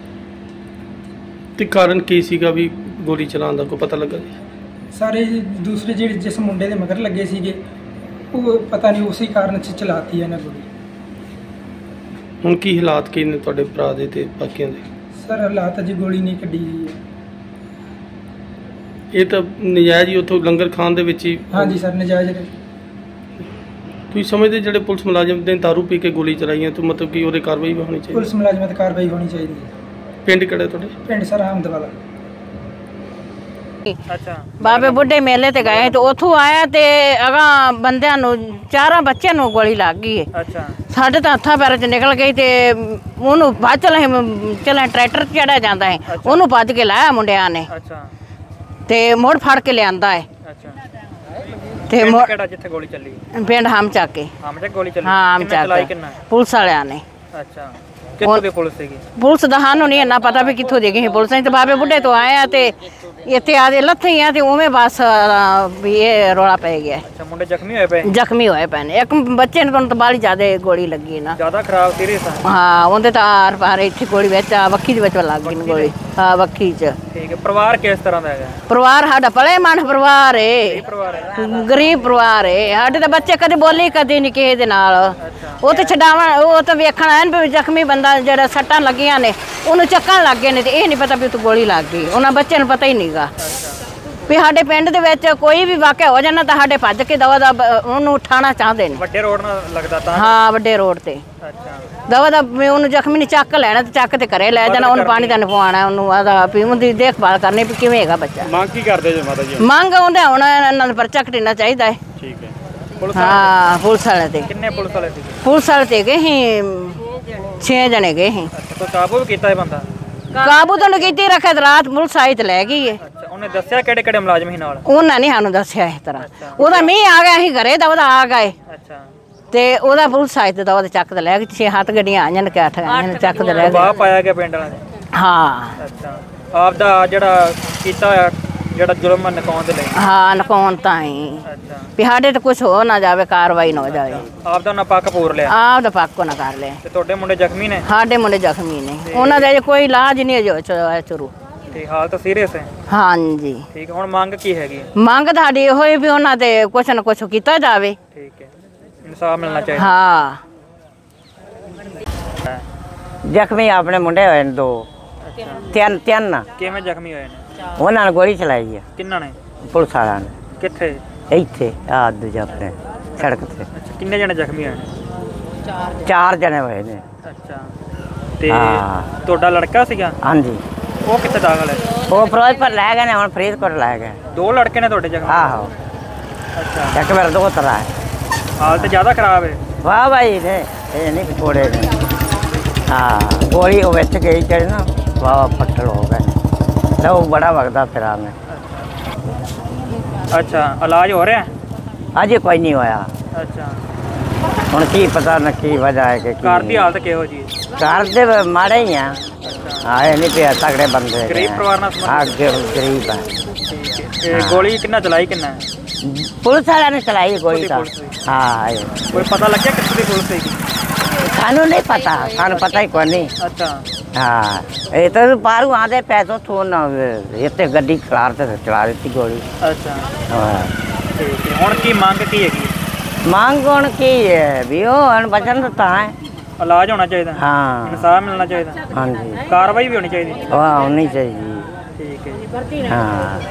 S8: ਤੇ ਕਾਰਨ ਕੀ ਸੀਗਾ ਵੀ ਗੋਲੀ ਚਲਾਉਣ ਦਾ, ਕੋਈ ਪਤਾ ਲੱਗਾ ਜੀ?
S9: ਸਾਰੇ ਦੂਸਰੇ ਜਿਹੜੇ ਜਿਸ ਮੁੰਡੇ ਦੇ ਮਗਰ ਲੱਗੇ ਸੀਗੇ ਉਹ ਪਤਾ ਨਹੀਂ ਉਸੇ ਕਾਰਨ 'ਚ ਚਲਾਤੀ ਹੈ ਨਾ ਗੋਲੀ।
S8: ਹੁਣ ਕੀ ਹਾਲਾਤ ਕੀ ਨੇ ਤੁਹਾਡੇ ਭਰਾ ਦੇ ਤੇ ਬਾਕੀਆਂ ਦੇ?
S9: ਸਰ ਹਾਲਾਤ ਅਜੇ ਗੋਲੀ ਨਹੀਂ ਕੱਢੀ ਗਈ ਹੈ।
S8: ਇਹ ਤਾਂ ਨਜਾਇਜ਼ ਹੀ ਉੱਥੋਂ ਲੰਗਰ ਖਾਣ ਦੇ ਵਿੱਚ ਹੀ?
S9: ਹਾਂਜੀ ਸਰ ਨਜਾਇਜ਼।
S8: ਤੁਸੀਂ ਸਮਝਦੇ ਜਿਹੜੇ ਪੁਲਿਸ ਮੁਲਾਜ਼ਮ ਨੇ ਦਾਰੂ ਪੀ ਕੇ ਗੋਲੀ ਚਲਾਈਆਂ ਤਾਂ ਮਤਲਬ ਕਿ ਉਹਦੇ ਕਾਰਵਾਈ ਵੀ ਹੋਣੀ ਚਾਹੀਦੀ?
S9: ਪੁਲਿਸ ਮੁਲਾਜ਼ਮਾਂ ਤੇ ਕਾਰਵਾਈ ਹੋਣੀ ਚਾਹੀਦੀ ਹੈ।
S8: ਪਿੰਡ ਕਿਹੜਾ ਤੁਹਾਡੇ?
S9: ਪਿੰਡ ਸਰ ਅਹਿਮਦਵਾਲਾ।
S10: ਅੱਛਾ ਬਾਬੇ ਬੁੱਢੇ ਮੇਲੇ ਤੇ ਗਏ ਤੇ ਉੱਥੋਂ ਆਇਆ ਤੇ ਅਗਾਂ ਬੰਦਿਆਂ ਨੂੰ ਚਾਰਾਂ ਬੱਚਿਆਂ ਨੂੰ ਗੋਲੀ ਲੱਗ ਗਈ।
S11: ਅੱਛਾ
S10: ਸਾਡੇ ਤਾਂ ਹੱਥਾਂ ਪੈਰਾਂ 'ਚ ਨਿਕਲ ਗਈ ਤੇ ਉਹਨੂੰ ਭੱਜ ਚਲੇ ਚਲੇ ਟਰੈਕਟਰ ਚੜਿਆ ਜਾਂਦਾ ਹੈ, ਉਹਨੂੰ ਭੱਜ ਕੇ ਲਾਇਆ ਮੁੰਡਿਆਂ ਨੇ
S11: ਅੱਛਾ
S10: ਤੇ ਮੋੜ ਫੜ ਕੇ ਲਿਆਂਦਾ ਹੈ।
S11: ਅੱਛਾ
S10: ਤੇ
S11: ਪਿੰਡ ਕਿਹੜਾ ਜਿੱਥੇ ਗੋਲੀ ਚੱਲੀ?
S10: ਪਿੰਡ ਹਮ ਚੱਕ ਕੇ।
S11: ਹਮ ਚੱਕ ਗੋਲੀ ਚੱਲੀ?
S10: ਹਾਂ ਹਮ
S11: ਕਿੰਨੇ
S10: ਚੱਕ
S11: ਚਲਾਈ
S10: ਕੇ
S11: ਕਿੰਨਾ?
S10: ਪੁਲਿਸ ਵਾਲਿਆਂ ਨੇ।
S11: ਅੱਛਾ ਕਿੱਥੋਂ ਦੀ ਪੁਲਿਸ ਸੀਗੀ?
S10: ਪੁਲਿਸ ਦਾ ਸਾਨੂੰ ਨਹੀਂ ਇੰਨਾ ਪਤਾ ਵੀ ਕਿੱਥੋਂ ਦੀ ਗਈ ਪੁਲਿਸ। ਤੇ ਬਾਬੇ ਬੁੱਢੇ ਤੋਂ ਆਏ ਆ ਤੇ ਇੱਥੇ ਆਦੇ ਲੱਥੇ ਆ ਤੇ ਉਵੇਂ ਬਸ ਵੀ ਇਹ ਰੌਲਾ ਪੈ ਗਿਆ।
S11: ਅੱਛਾ ਮੁੰਡੇ ਜ਼ਖਮੀ ਹੋਏ ਪਏ?
S10: ਜ਼ਖਮੀ ਹੋਏ ਪਏ ਨੇ। ਇੱਕ ਬੱਚੇ ਨੂੰ ਤਾਂ ਬਾਹਲੀ ਜ਼ਿਆਦਾ ਗੋਲੀ ਲੱਗੀ ਨਾ,
S11: ਜ਼ਿਆਦਾ ਖਰਾਬ ਸੀਰੀਅਸ ਆ?
S10: ਹਾਂ ਉਹਦੇ ਤਾਂ ਆਰ ਪਾਰ ਇੱਥੇ ਗੋਲੀ ਵਿੱਚ ਆ ਵੱਖੀ ਦੇ ਵਿੱਚ ਲੱਗ ਗਈ ਗੋਲੀ। ਹਾਂ ਵੱਖੀ 'ਚ।
S11: ਠੀਕ ਹੈ। ਪਰਿਵਾਰ ਕਿਸ ਤਰ੍ਹਾਂ ਦਾ ਹੈਗਾ?
S10: ਪਰਿਵਾਰ ਸਾਡਾ ਭਲੇ ਮਨ ਪਰਿਵਾਰ ਏ, ਗਰੀਬ ਪਰਿਵਾਰ ਏ। ਸਾਡੇ ਤਾਂ ਬੱਚੇ ਕਦੇ ਬੋਲੀ ਕਦੇ ਨਹੀਂ ਕਿਸੇ ਦੇ ਨਾਲ। ਉਹ ਤੇ ਛਡਾਵਣ ਉਹ ਤਾਂ ਵੇਖਣ ਆਏ ਨੇ ਵੀ ਜ਼ਖਮੀ ਬੰਦਾ ਜਿਹੜਾ ਸੱਟਾਂ ਲੱਗੀਆਂ ਨੇ ਉਹਨੂੰ ਚੱਕਣ ਲੱਗ ਗਏ ਨੇ ਤੇ ਇਹ ਨਹੀਂ ਪਤਾ ਵੀ ਉਹ ਗੋਲੀ ਲੱਗ ਗਈ। ਉਹਨਾਂ ਬੱਚਿਆਂ ਨੂੰ ਪਤਾ ਹੀ ਨਹੀਂਗਾ ਵੀ ਸਾਡੇ ਪਿੰਡ ਦੇ ਵਿੱਚ ਕੋਈ ਵੀ ਵਾਕਿਆ ਹੋ ਜਾਣਾ ਤਾਂ ਸਾਡੇ ਭੱਜ ਕੇ ਦਵਾ ਦਾ ਉਹਨੂੰ ਉਠਾਉਣਾ ਚਾਹੁੰਦੇ ਨੇ।
S11: ਵੱਡੇ ਰੋਡ ਨਾਲ ਲੱਗਦਾ ਤਾਂ?
S10: ਹਾਂ ਵੱਡੇ ਰੋਡ ਤੇ।
S11: ਅੱਛਾ
S10: ਦਵਾ ਦਾ ਉਹਨੂੰ ਜ਼ਖਮੀ ਨੇ ਚੱਕ ਲੈਣਾ ਤੇ ਚੱਕ ਤੇ ਘਰੇ ਲੈ ਜਾਣਾ, ਉਹਨੂੰ ਪਾਣੀ ਤਾਂ ਪਵਾਉਣਾ, ਉਹਨੂੰ ਆਦਾ ਵੀ ਉਹਦੀ ਦੇਖਭਾਲ ਕਰਨੀ ਵੀ ਕਿਵੇਂ ਹੈਗਾ ਬੱਚਾ।
S3: ਮੰਗ ਕੀ ਕਰਦੇ ਜੀ ਮਾਤਾ ਜੀ?
S10: ਮੰਗ ਆਉਂਦੇ ਹੁਣ ਇਹਨਾਂ ਨੂੰ ਪਰਚਾ ਕਟਣਾ ਚਾਹੀਦਾ ਹੈ।
S3: ਠੀਕ ਹੈ।
S10: ਹਾਂ ਪੁਲਿਸ ਵਾਲੇ ਤੇ।
S11: ਕਿੰਨੇ ਪੁਲਿਸ ਵਾਲੇ ਸੀ?
S10: ਪੁਲਿਸ ਵਾਲੇ ਤੇ ਗਏ ਸੀ ਛੇ ਜਣੇ ਗਏ ਸੀ।
S11: ਅੱਛਾ ਕਾਬੂ ਵੀ ਕੀਤਾ ਇਹ ਬੰਦਾ?
S10: ਕਾਬੂ ਤਾਂ ਕੀਤੀ ਰੱਖਿਆ ਤੇ ਰਾਤ ਪੁਲਿਸ ਆਈ ਤੇ ਲੈ ਗਈ ਹੈ।
S11: ਅੱਛਾ ਉਹਨੇ ਦੱਸਿਆ ਕਿਹੜੇ ਕਿਹੜੇ ਮੁਲਾਜ਼ਮ ਸੀ ਨਾਲ?
S10: ਉਹਨਾਂ ਨੇ ਸਾਨੂੰ ਦੱਸਿਆ ਇਸ ਤਰ੍ਹਾਂ। ਉਹਦਾ ਮੀਂਹ ਆ ਗਿਆ ਸੀ ਘਰੇ ਤਾਂ ਉਹਦਾ ਆ ਗਏ
S11: ਅੱਛਾ
S10: ਤੇ ਉਹਦਾ ਪੁਲਿਸ ਆਈ ਤੇ ਉਹਦੇ ਚੱਕ ਤੇ ਲੈ ਗਈ। ਛੇ ਹੱਥ ਗੱਡੀਆਂ ਆਈਆਂ ਨੇ ਕਿ ਅੱਠ ਆਈਆਂ ਨੇ ਚੱਕ ਤੇ ਲੈ ਗਏ।
S11: ਵਾਹ ਪਾਇਆ ਗਿਆ ਪਿੰਡ ਵਾਲਿਆਂ ਨੇ?
S10: ਹਾਂ
S11: ਅੱਛਾ ਆਪ ਦਾ ਜਿਹੜਾ ਕੀਤਾ ਹੋਇਆ ਜਿਹੜਾ ਜ਼ੁਲਮ ਆ ਨਕਾਉਣ ਦੇ ਲਈ?
S10: ਹਾਂ ਨਕਾਉਣ ਤਾਂ ਹੀ
S11: ਅੱਛਾ
S10: ਵੀ ਸਾਡੇ ਤੇ ਕੁਝ ਹੋ ਨਾ ਜਾਵੇ, ਕਾਰਵਾਈ ਨਾ ਹੋ ਜਾਵੇ।
S11: ਆਪ ਦਾ ਉਹਨਾਂ ਪੱਕ ਪੂਰ ਲਿਆ?
S10: ਆਪ ਦਾ ਪੱਕ ਨਾ ਕਰ ਲਿਆ।
S11: ਤੇ ਤੁਹਾਡੇ ਮੁੰਡੇ ਜ਼ਖਮੀ ਨੇ?
S10: ਸਾਡੇ ਮੁੰਡੇ ਜ਼ਖਮੀ ਨੇ, ਉਹਨਾਂ ਦਾ ਕੋਈ ਇਲਾਜ ਨਹੀਂ ਅਜੇ ਹੋਇਆ ਸ਼ੁਰੂ।
S11: ਤੇ ਹਾਲਤ ਸੀਰੀਅਸ ਹੈ?
S10: ਹਾਂਜੀ
S11: ਠੀਕ। ਹੁਣ ਮੰਗ ਕੀ ਹੈਗੀ?
S10: ਮੰਗ ਤੁਹਾਡੀ ਇਹੋ ਹੀ ਵੀ ਉਹਨਾਂ ਤੇ ਕੁਛ ਨਾ ਕੁਛ ਕੀਤਾ ਜਾਵੇ।
S11: ਠੀਕ ਹੈ ਇਨਸਾਫ ਮਿਲਣਾ ਚਾਹੀਦਾ।
S10: ਹਾਂ
S12: ਜ਼ਖਮੀ ਆਪਣੇ ਮੁੰਡੇ ਹੋਏ ਨੇ ਦੋ ਤਿੰਨ ਤਿੰਨ।
S11: ਕਿਵੇਂ ਜ਼ਖਮੀ ਹੋਏ ਨੇ?
S12: ਉਹਨਾਂ ਨੇ ਗੋਲੀ ਚਲਾਈ ਹੈ।
S11: ਕਿੰਨਾਂ ਨੇ?
S12: ਪੁਲਿਸ ਵਾਲਿਆਂ ਨੇ।
S11: ਕਿੱਥੇ?
S12: ਇੱਥੇ ਆ ਦੂਜਾ ਆਪਣੇ ਸੜਕ ਤੇ।
S11: ਅੱਛਾ ਕਿੰਨੇ ਜਣੇ ਜ਼ਖਮੀ ਹੋਏ ਨੇ?
S12: ਚਾਰ ਚਾਰ ਜਣੇ ਹੋਏ ਨੇ।
S11: ਅੱਛਾ ਤੇ ਤੁਹਾਡਾ ਲੜਕਾ ਸੀਗਾ?
S12: ਹਾਂਜੀ।
S11: ਉਹ ਕਿੱਥੇ ਦਾਖਲ ਹੈ?
S12: ਉਹ ਫਿਰੋਜ਼ਪੁਰ ਲੈ ਗਏ ਨੇ, ਹੁਣ ਫਰੀਦਕੋਟ ਲੈ ਗਏ।
S11: ਦੋ ਲੜਕੇ ਨੇ ਤੁਹਾਡੇ ਜ਼ਖਮੀ?
S12: ਆਹੋ।
S11: ਅੱਛਾ
S12: ਇੱਕ ਮੇਰਾ ਦੋ ਤਰ੍ਹਾਂ ਹੈ।
S11: ਹਾਲਤ ਜ਼ਿਆਦਾ ਖਰਾਬ ਹੈ?
S12: ਵਾਹ ਭਾਈ ਨੇ ਇਹ ਨਹੀਂ ਕੋੜੇ ਨੇ ਹਾਂ ਗੋਲੀ ਉਹ ਵਿੱਚ ਗਈ ਚੜ ਨਾ ਵਾਹ ਪੱਟਲ ਹੋ ਗਏ ਲਓ ਬੜਾ ਵਗਦਾ ਫਿਰਾਂ ਮੈਂ
S11: ਅੱਛਾ ਇਲਾਜ ਹੋ ਰਿਹਾ
S12: ਅਜੇ ਕੋਈ ਨਹੀਂ ਹੋਇਆ
S11: ਅੱਛਾ
S12: ਹੁਣ ਕੀ ਪਤਾ ਨਾ ਕੀ ਵਜ੍ਹਾ ਹੈ ਕਿ
S11: ਘਰ ਦੀ ਹਾਲਤ ਕਿਹੋ ਜੀ
S12: ਘਰ ਦੇ ਮਾੜੇ ਹੀ ਆ ਹਾਂ ਇਹ ਨਹੀਂ ਪਿਆ ਤਗੜੇ ਬੰਦੇ
S11: ਗਰੀਬ ਪਰਿਵਾਰ ਨਾਲ
S12: ਸੰਬੰਧ ਹਾਂ ਗਰੀਬ ਆ
S11: ਇਹ ਗੋਲੀ ਕਿੰਨਾ ਚਲਾਈ ਕਿੰਨਾ
S12: ਪੁਲਿਸ ਵਾਲਿਆਂ ਨੇ ਚਲਾਈ ਗੋਲੀ ਤਾਂ ਹਾਂ
S11: ਕੋਈ ਪਤਾ ਲੱਗਿਆ ਕਿੱਥੇ ਦੀ ਪੁਲਿਸ ਹੈਗੀ
S12: ਸਾਨੂੰ ਨਹੀਂ ਪਤਾ ਸਾਨੂੰ ਪਤਾ ਹੀ ਕੋਈ ਨਹੀਂ
S11: ਅੱਛਾ
S12: ਹਾਂ ਇਹ ਤਾਂ ਬਾਹਰੋਂ ਆਦੇ ਪੈਸੋਂ ਤੋਂ ਨਾ ਇੱਥੇ ਗੱਡੀ ਖਲਾਰ ਤੇ ਚਲਾ ਦਿੱਤੀ ਗੋਲੀ
S11: ਅੱਛਾ
S12: ਹਾਂ
S11: ਠੀਕ ਹੈ ਹੁਣ ਕੀ ਮੰਗ ਕੀ ਹੈਗੀ
S12: ਮੰਗ ਹੁਣ ਕੀ ਹੈ ਵੀ ਉਹ ਹੁਣ ਬਚਨ ਦਿੱਤਾ ਹੈ
S11: ਇਲਾਜ ਹੋਣਾ ਚਾਹੀਦਾ
S12: ਹਾਂ
S11: ਇਨਸਾਫ ਮਿਲਣਾ ਚਾਹੀਦਾ
S12: ਹਾਂਜੀ
S11: ਕਾਰਵਾਈ ਵੀ ਹੋਣੀ ਚਾਹੀਦੀ
S12: ਹਾਂ ਹੋਣੀ ਚਾਹੀਦੀ
S11: ਠੀਕ ਹੈ ਜੀ
S12: ਹਾਂ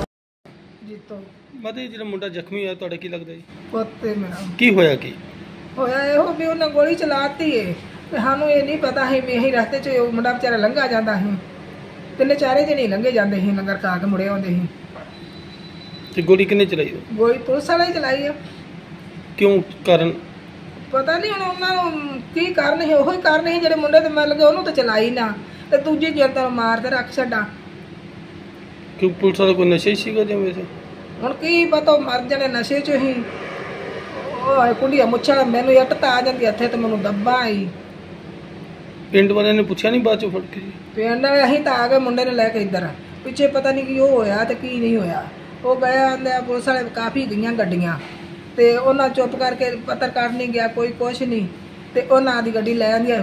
S8: ਮਤੇ ਜਿਹੜਾ ਮੁੰਡਾ ਜ਼ਖਮੀ ਹੋਇਆ ਤੁਹਾਡੇ ਕੀ ਲੱਗਦਾ ਜੀ
S9: ਪੁੱਤੇ ਮੇਰਾ
S8: ਕੀ ਹੋਇਆ ਕੀ
S9: ਹੋਇਆ ਇਹੋ ਵੀ ਉਹਨੇ ਗੋਲੀ ਚਲਾਤੀ ਏ ਤੇ ਸਾਨੂੰ ਇਹ ਨਹੀਂ ਪਤਾ ਸੀ ਵੀ ਇਹੀ ਰਸਤੇ 'ਚ ਉਹ ਮੁੰਡਾ ਵਿਚਾਰਾ ਲੰਘਾ ਜਾਂਦਾ ਸੀ ਤਿੰਨੇ ਚਾਰੇ ਜਣੇ ਲੰਘੇ ਜਾਂਦੇ ਸੀ ਲੰਗਰ ਖਾ ਕੇ ਮੁੜੇ ਆਉਂਦੇ ਸੀ
S8: ਤੇ ਗੋਲੀ ਕਿੰਨੇ ਚਲਾਈ
S9: ਗੋਲੀ ਪੁਲਿਸ ਵਾਲੇ ਹੀ ਚਲਾਈ ਆ
S8: ਕਿਉਂ ਕਾਰਨ
S9: ਪਤਾ ਨਹੀਂ ਹੁਣ ਉਹਨਾਂ ਨੂੰ ਕੀ ਕਾਰਨ ਸੀ ਉਹੀ ਕਾਰਨ ਸੀ ਜਿਹੜੇ ਮੁੰਡੇ ਤੇ ਮਿਲ ਗਏ ਉਹਨੂੰ ਤਾਂ ਚਲਾਈ ਨਾ ਤੇ ਦੂਜੀ ਜਨਤਾ ਮਾਰ ਤੇ ਰੱਖ ਛੱਡਾ
S8: ਕਿਉਂ ਪੁਲਿਸ ਵਾਲਾ ਕੋਈ ਨਸ਼ੇ ਸੀਗਾ ਜਿਵੇਂ ਵੈਸੇ
S9: ਹੁਣ ਕੀ ਪਤਾ ਮਰ ਜਾਣੇ ਨਸ਼ੇ 'ਚ ਹੀ ਉਹ ਕੁੜੀਆਂ ਮੁੱਛਾਂ ਮੈਨੂੰ ਇੱਟ ਤਾਂ ਆ ਜਾਂਦੀ ਇੱਥੇ ਤੇ ਮੈਨੂੰ ਦੱਬਾ ਆਈ
S8: ਪਿੰਡ ਵਾਲਿਆਂ ਨੇ ਪੁੱਛਿਆ ਨਹੀਂ ਬਾਅਦ ਚੋਂ ਫੜ ਕੇ
S9: ਪਿੰਡ ਅਸੀਂ ਤਾਂ ਆ ਗਏ ਮੁੰਡੇ ਨੂੰ ਲੈ ਕੇ ਇੱਧਰ ਪਿੱਛੇ ਪਤਾ ਨਹੀਂ ਕੀ ਉਹ ਹੋਇਆ ਤੇ ਕੀ ਨਹੀਂ ਹੋਇਆ ਉਹ ਗਿਆ ਆਂਦੇ ਪੁਲਿਸ ਵਾਲੇ ਕਾਫੀ ਗਈਆਂ ਗੱਡੀਆਂ ਤੇ ਉਹਨਾਂ ਚੁੱਪ ਕਰਕੇ ਪੱਤਰਕਾਰ ਨਹੀਂ ਗਿਆ ਕੋਈ ਕੁਛ ਨਹੀਂ ਤੇ ਉਹਨਾਂ ਦੀ ਗੱਡੀ ਲੈ ਆਂਦੀਆਂ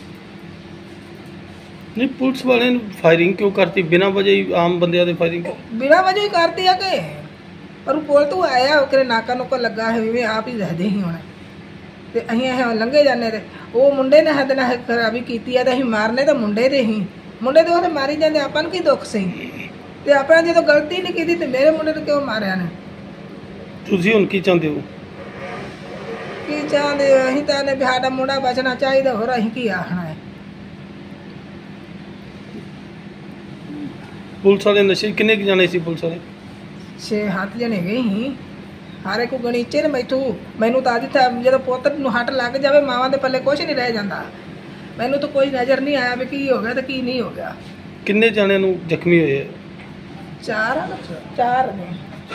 S8: ਨਹੀਂ ਪੁਲਿਸ ਵਾਲਿਆਂ ਨੇ ਫਾਇਰਿੰਗ ਕਿਉਂ ਕਰਤੀ ਬਿਨਾਂ ਵਜ੍ਹਾ ਹੀ ਆਮ ਬੰਦਿਆਂ ਦੇ ਫਾਇਰਿੰਗ
S9: ਬਿਨਾਂ ਵਜ੍ਹਾ ਹੀ ਕਰਤੀ ਆ ਕਿ ਪਰ ਉਹ ਪੁਲ ਤੋਂ ਆਇਆ ਉਹ ਨਾਕਾ ਨੁਕਾ ਲੱਗਾ ਹੋਵੇ ਆਪ ਹੀ ਦੱਸਦੇ ਸੀ ਹੁਣ ਤੇ ਅਸੀਂ ਇਹ ਲੰਘੇ ਜਾਂਦੇ ਤੇ ਉਹ ਮੁੰਡੇ ਨੇ ਹੱਦ ਨਾਲ ਖਰਾਬੀ ਕੀਤੀ ਆ ਤੇ ਅਸੀਂ ਮਾਰਨੇ ਤਾਂ ਮੁੰਡੇ ਦੇ ਹੀ ਮੁੰਡੇ ਦੇ ਉਹਦੇ ਮਾਰੀ ਜਾਂਦੇ ਆਪਾਂ ਨੂੰ ਕੀ ਦੁੱਖ ਸੀ ਤੇ ਆਪਾਂ ਜਦੋਂ ਗਲਤੀ ਨਹੀਂ ਕੀਤੀ ਤੇ ਮੇਰੇ ਮੁੰਡੇ ਨੂੰ ਕਿਉਂ ਮਾਰਿਆ ਨੇ
S8: ਤੁਸੀਂ ਹੁਣ ਕੀ ਚਾਹੁੰਦੇ ਹੋ
S9: ਕੀ ਚਾਹੁੰਦੇ ਅਸੀਂ ਤਾਂ ਨੇ ਵੀ ਸਾਡਾ ਮੁੰਡਾ ਬਚਣਾ ਚਾਹੀਦਾ ਹੋਰ ਅਸੀਂ ਕੀ ਆਖਣਾ ਹੈ
S8: ਪੁਲਿਸ ਵਾਲੇ ਨਸ਼ੇ ਕਿੰਨੇ ਕੁ ਜਾਣੇ ਸੀ ਪੁਲਿਸ ਵਾਲੇ
S9: ਛੇ ਹੱਥ ਜਣੇ ਗਏ ਸੀ ਹਾਰੇ ਕੋ ਗਣੀਚੇ ਨੇ ਮੈਥੋਂ ਮੈਨੂੰ ਤਾਂ ਅੱਜ ਜਦੋਂ ਪੁੱਤ ਨੂੰ ਹੱਟ ਲੱਗ ਜਾਵੇ ਮਾਵਾਂ ਦੇ ਪੱਲੇ ਕੁਝ ਨਹੀਂ ਰਹਿ ਜਾਂਦਾ ਮੈਨੂੰ ਤਾਂ ਕੋਈ ਨਜ਼ਰ ਨਹੀਂ ਆਇਆ ਵੀ ਕੀ ਹੋ ਗਿਆ ਤੇ ਕੀ ਨਹੀਂ ਹੋ ਗਿਆ
S8: ਕਿੰਨੇ ਜਾਣਿਆਂ ਨੂੰ ਜ਼ਖਮੀ ਹੋਏ
S9: ਚਾਰ ਚਾਰ ਨੇ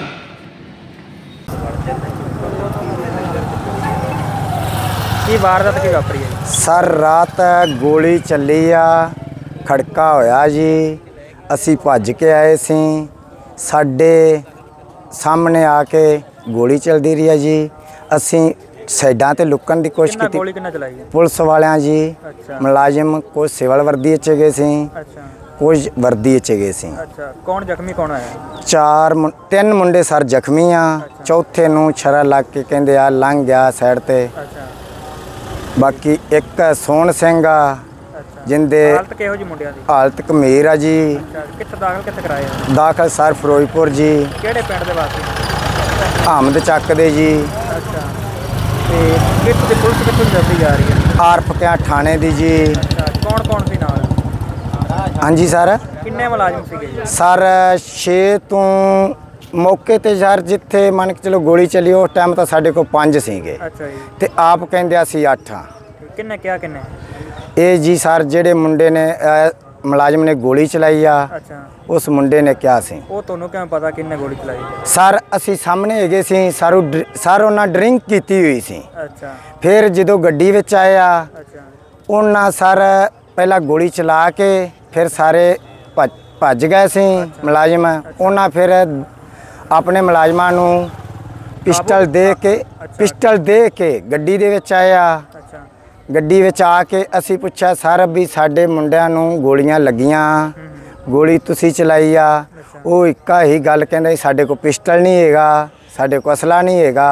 S11: ਕੀ ਵਾਰਦਾਤ ਕੀ ਵਾਪਰੀ ਹੈ
S13: ਸਰ ਰਾਤ ਗੋਲੀ ਚੱਲੀ ਆ ਖੜਕਾ ਹੋਇਆ ਜੀ ਅਸੀਂ ਭੱਜ ਕੇ ਆਏ ਸੀ ਸਾਡੇ ਸਾਹਮਣੇ ਆ ਕੇ ਗੋਲੀ ਚੱਲਦੀ ਰਹੀ ਆ ਜੀ ਅਸੀਂ ਸਾਈਡਾਂ ਤੇ ਲੁਕਣ ਦੀ ਕੋਸ਼ਿਸ਼ ਕੀਤੀ
S11: ਗੋਲੀ ਕਿੰਨਾ ਚਲਾਈ ਹੈ
S13: ਪੁਲਿਸ ਵਾਲਿਆਂ ਜੀ ਮੁਲਾਜ਼ਮ ਕੁਝ ਸਿਵਲ ਵਰਦੀ 'ਚ ਗਏ ਸੀ
S11: ਅੱਛਾ
S13: ਕੁਝ ਵਰਦੀ 'ਚ ਗਏ ਸੀ
S11: ਅੱਛਾ ਕੌਣ ਜ਼ਖਮੀ ਕੌਣ ਆਇਆ
S13: ਚਾਰ ਤਿੰਨ ਮੁੰਡੇ ਸਰ ਜ਼ਖਮੀ ਆ ਚੌਥੇ ਨੂੰ ਛਰਾ ਲੱਗ ਕੇ ਕਹਿੰਦੇ ਆ ਲੰਘ ਗਿਆ ਸਾਈਡ ਤੇ
S11: ਅੱਛਾ
S13: ਬਾਕੀ ਇੱਕ ਸੋਹਣ ਸਿੰਘ ਆ ਜਿੰਦੇ
S11: ਹਾਲਤ ਕਿਹੋ ਜੀ ਮੁੰਡਿਆਂ ਦੀ
S13: ਹਾਲਤ ਗੰਭੀਰ ਆ ਜੀ
S11: ਕਿੱਥੇ ਦਾਖਲ ਕਿੱਥੇ ਕਰਾਇਆ
S13: ਦਾਖਲ ਸਰ ਫਿਰੋਜ਼ਪੁਰ ਜੀ
S11: ਕਿਹੜੇ ਪਿੰਡ ਦੇ ਵਾਸੀ
S13: ਆਮਦ ਚੱਕ ਦੇ ਜੀ
S11: ਅੱਛਾ ਤੇ ਕਿੱਥੇ ਦੀ ਪੁਲਿਸ ਕਿੱਥੋਂ ਜਲਦੀ ਜਾ ਰਹੀ ਹੈ
S13: ਆਰਪਕਿਆ ਥਾਣੇ ਦੀ ਜੀ
S11: ਅੱਛਾ ਕੌਣ ਕੌਣ ਸੀ ਨਾਲ
S13: ਹਾਂਜੀ ਸਰ
S11: ਕਿੰਨੇ ਮੁਲਾਜ਼ਮ ਸੀਗੇ
S13: ਸਰ ਛੇ ਤੋਂ ਮੌਕੇ ਤੇ ਯਾਰ ਜਿੱਥੇ ਮੰਨ ਕੇ ਚਲੋ ਗੋਲੀ ਚੱਲੀ ਉਸ ਟਾਈਮ ਤਾਂ ਸਾਡੇ ਕੋਲ ਪੰਜ ਸੀਗੇ
S11: ਅੱਛਾ ਜੀ
S13: ਤੇ ਆਪ ਕਹਿੰਦੇ ਅਸੀਂ ਅੱਠ ਆ
S11: ਕਿੰਨੇ ਕਿਹਾ ਕਿੰਨੇ
S13: ਇਹ ਜੀ ਸਰ ਜਿਹੜੇ ਮੁੰਡੇ ਨੇ ਮੁਲਾਜ਼ਮ ਨੇ ਗੋਲੀ ਚਲਾਈ ਆ
S11: ਅੱਛਾ
S13: ਉਸ ਮੁੰਡੇ ਨੇ ਕਿਹਾ ਸੀ
S11: ਉਹ ਤੁਹਾਨੂੰ ਕਿਵੇਂ ਪਤਾ ਕਿੰਨੇ ਗੋਲੀ ਚਲਾਈ
S13: ਸਰ ਅਸੀਂ ਸਾਹਮਣੇ ਹੈਗੇ ਸੀ ਸਾਰੂ ਸਰ ਉਹਨਾਂ ਡਰਿੰਕ ਕੀਤੀ ਹੋਈ ਸੀ
S11: ਅੱਛਾ
S13: ਫਿਰ ਜਦੋਂ ਗੱਡੀ ਵਿੱਚ ਆਇਆ
S11: ਅੱਛਾ
S13: ਉਹਨਾਂ ਸਰ ਪਹਿਲਾਂ ਗੋਲੀ ਚਲਾ ਕੇ ਫਿਰ ਸਾਰੇ ਭੱਜ ਗਏ ਸੀ ਮੁਲਾਜ਼ਮ ਉਹਨਾਂ ਫਿਰ ਆਪਣੇ ਮੁਲਾਜ਼ਮਾਂ ਨੂੰ ਪਿਸਟਲ ਦੇ ਕੇ ਪਿਸਟਲ ਦੇ ਕੇ ਗੱਡੀ ਦੇ ਵਿੱਚ ਆਇਆ ਗੱਡੀ ਵਿੱਚ ਆ ਕੇ ਅਸੀਂ ਪੁੱਛਿਆ ਸਰ ਵੀ ਸਾਡੇ ਮੁੰਡਿਆਂ ਨੂੰ ਗੋਲੀਆਂ ਲੱਗੀਆਂ ਗੋਲੀ ਤੁਸੀਂ ਚਲਾਈ ਆ ਉਹ ਇੱਕਾ ਹੀ ਗੱਲ ਕਹਿੰਦਾ ਸਾਡੇ ਕੋਲ ਪਿਸਟਲ ਨਹੀਂ ਹੈਗਾ ਸਾਡੇ ਕੋਲ ਅਸਲਾ ਨਹੀਂ ਹੈਗਾ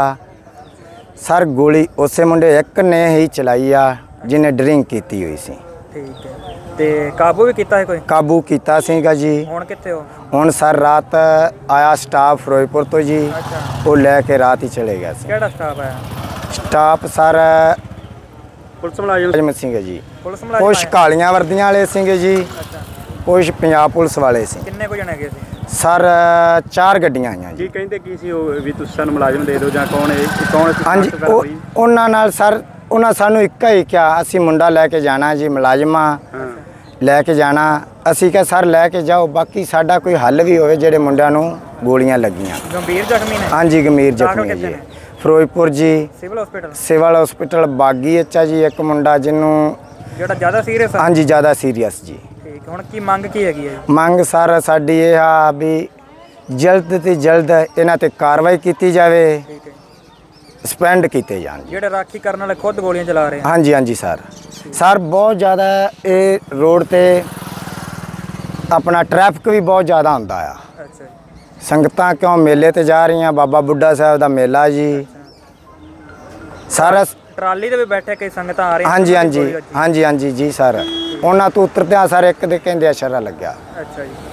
S13: ਸਰ ਗੋਲੀ ਉਸੇ ਮੁੰਡੇ ਇੱਕ ਨੇ ਹੀ ਚਲਾਈ ਆ ਜਿਹਨੇ ਡਰਿੰਕ ਕੀਤੀ ਹੋਈ ਸੀ
S11: ਠੀਕ ਹੈ ਤੇ ਕਾਬੂ ਵੀ ਕੀਤਾ ਹੈ ਕੋਈ
S13: ਕਾਬੂ ਕੀਤਾ ਸੀਗਾ ਜੀ
S11: ਹੁਣ ਕਿੱਥੇ ਹੋ
S13: ਹੁਣ ਸਰ ਰਾਤ ਆਇਆ ਸਟਾਫ ਫਿਰੋਜ਼ਪੁਰ ਤੋਂ ਜੀ ਉਹ ਲੈ ਕੇ ਰਾਤ ਹੀ ਚਲੇ ਗਿਆ ਸੀ
S11: ਕਿਹੜਾ ਸਟਾਫ ਆਇਆ
S13: ਸਟਾਫ ਸਰ
S11: ਪੁਲਿਸ ਮੁਲਾਜ਼ਮ
S13: ਸੀਗੇ ਜੀ
S11: ਪੁਲਿਸ ਮੁਲਾਜ਼ਮ
S13: ਕੁਛ ਕਾਲੀਆਂ ਵਰਦੀਆਂ ਵਾਲੇ ਸੀਗੇ ਜੀ ਕੁਛ ਪੰਜਾਬ ਪੁਲਿਸ ਵਾਲੇ ਸੀ
S11: ਕਿੰਨੇ ਕੁ ਜਣੇ ਗਏ ਸੀ
S13: ਸਰ ਚਾਰ ਗੱਡੀਆਂ ਆਈਆਂ
S6: ਜੀ ਕਹਿੰਦੇ ਕੀ ਸੀ ਉਹ ਵੀ ਤੁਸੀਂ ਸਾਨੂੰ ਮੁਲਾਜ਼ਮ ਦੇ ਦਿਓ ਜਾਂ ਕੌਣ ਹੈ ਕੌਣ
S13: ਹਾਂਜੀ ਉਹਨਾਂ ਨਾਲ ਸਰ ਉਹਨਾਂ ਸਾਨੂੰ ਇੱਕਾ ਹੀ ਕਿਹਾ ਅਸੀਂ ਮੁੰਡਾ ਲੈ ਕੇ ਜਾਣਾ ਜੀ, ਮੁਲਾਜ਼ਮਾਂ ਲੈ ਕੇ ਜਾਣਾ। ਅਸੀਂ ਕਿਹਾ ਸਰ ਲੈ ਕੇ ਜਾਓ, ਬਾਕੀ ਸਾਡਾ ਕੋਈ ਹੱਲ ਵੀ ਹੋਵੇ ਜਿਹੜੇ ਮੁੰਡਿਆਂ ਨੂੰ ਗੋਲੀਆਂ ਲੱਗੀਆਂ।
S11: ਗੰਭੀਰ ਜ਼ਖਮੀ ਨੇ?
S13: ਹਾਂਜੀ ਗੰਭੀਰ ਜ਼ਖਮੀ ਹੈ ਜੀ, ਫਿਰੋਜ਼ਪੁਰ ਜੀ
S11: ਸਿਵਲ ਹਸਪੀਟਲ
S13: ਸਿਵਲ ਹਸਪੀਟਲ ਬਾਗੀ ਅੱਛਾ ਜੀ। ਇੱਕ ਮੁੰਡਾ ਜਿਹਨੂੰ
S11: ਜਿਹੜਾ ਜ਼ਿਆਦਾ ਸੀਰੀਅਸ?
S13: ਹਾਂਜੀ ਜ਼ਿਆਦਾ ਸੀਰੀਅਸ ਜੀ।
S11: ਠੀਕ, ਹੁਣ ਕੀ ਮੰਗ ਕੀ ਹੈਗੀ ਹੈ?
S13: ਮੰਗ ਸਰ ਸਾਡੀ ਇਹ ਆ ਵੀ ਜਲਦ ਤੋਂ ਜਲਦ ਇਹਨਾਂ ਤੇ ਕਾਰਵਾਈ ਕੀਤੀ ਜਾਵੇ, ਸਸਪੈਂਡ ਕੀਤੇ ਜਾਣ।
S11: ਜਿਹੜੇ ਰਾਖੀ ਕਰਨ ਵਾਲੇ ਖੁਦ ਗੋਲੀਆਂ ਚਲਾ ਰਹੇ?
S13: ਹਾਂਜੀ ਹਾਂਜੀ ਸਰ ਸਰ ਬਹੁਤ ਜ਼ਿਆਦਾ ਇਹ ਰੋਡ ਤੇ ਆਪਣਾ ਟ੍ਰੈਫਿਕ ਵੀ ਬਹੁਤ ਜ਼ਿਆਦਾ ਹੁੰਦਾ ਆ।
S11: ਅੱਛਾ।
S13: ਸੰਗਤਾਂ ਕਿਉਂ ਮੇਲੇ ਤੇ ਜਾ ਰਹੀਆਂ, ਬਾਬਾ ਬੁੱਢਾ ਸਾਹਿਬ ਦਾ ਮੇਲਾ ਜੀ। ਸਾਰਾ
S11: ਟਰਾਲੀ ਤੇ ਵੀ ਬੈਠੇ ਕਈ ਸੰਗਤਾਂ ਆ ਰਹੀਆਂ?
S13: ਹਾਂਜੀ ਹਾਂਜੀ ਹਾਂਜੀ ਹਾਂਜੀ ਜੀ ਸਰ, ਉਹਨਾਂ ਤੋਂ ਉਤਰਦਿਆਂ ਸਰ ਇੱਕ ਦੇ ਕਹਿੰਦੇ ਅਸ਼ਰਾ ਲੱਗਿਆ।
S11: ਅੱਛਾ ਜੀ।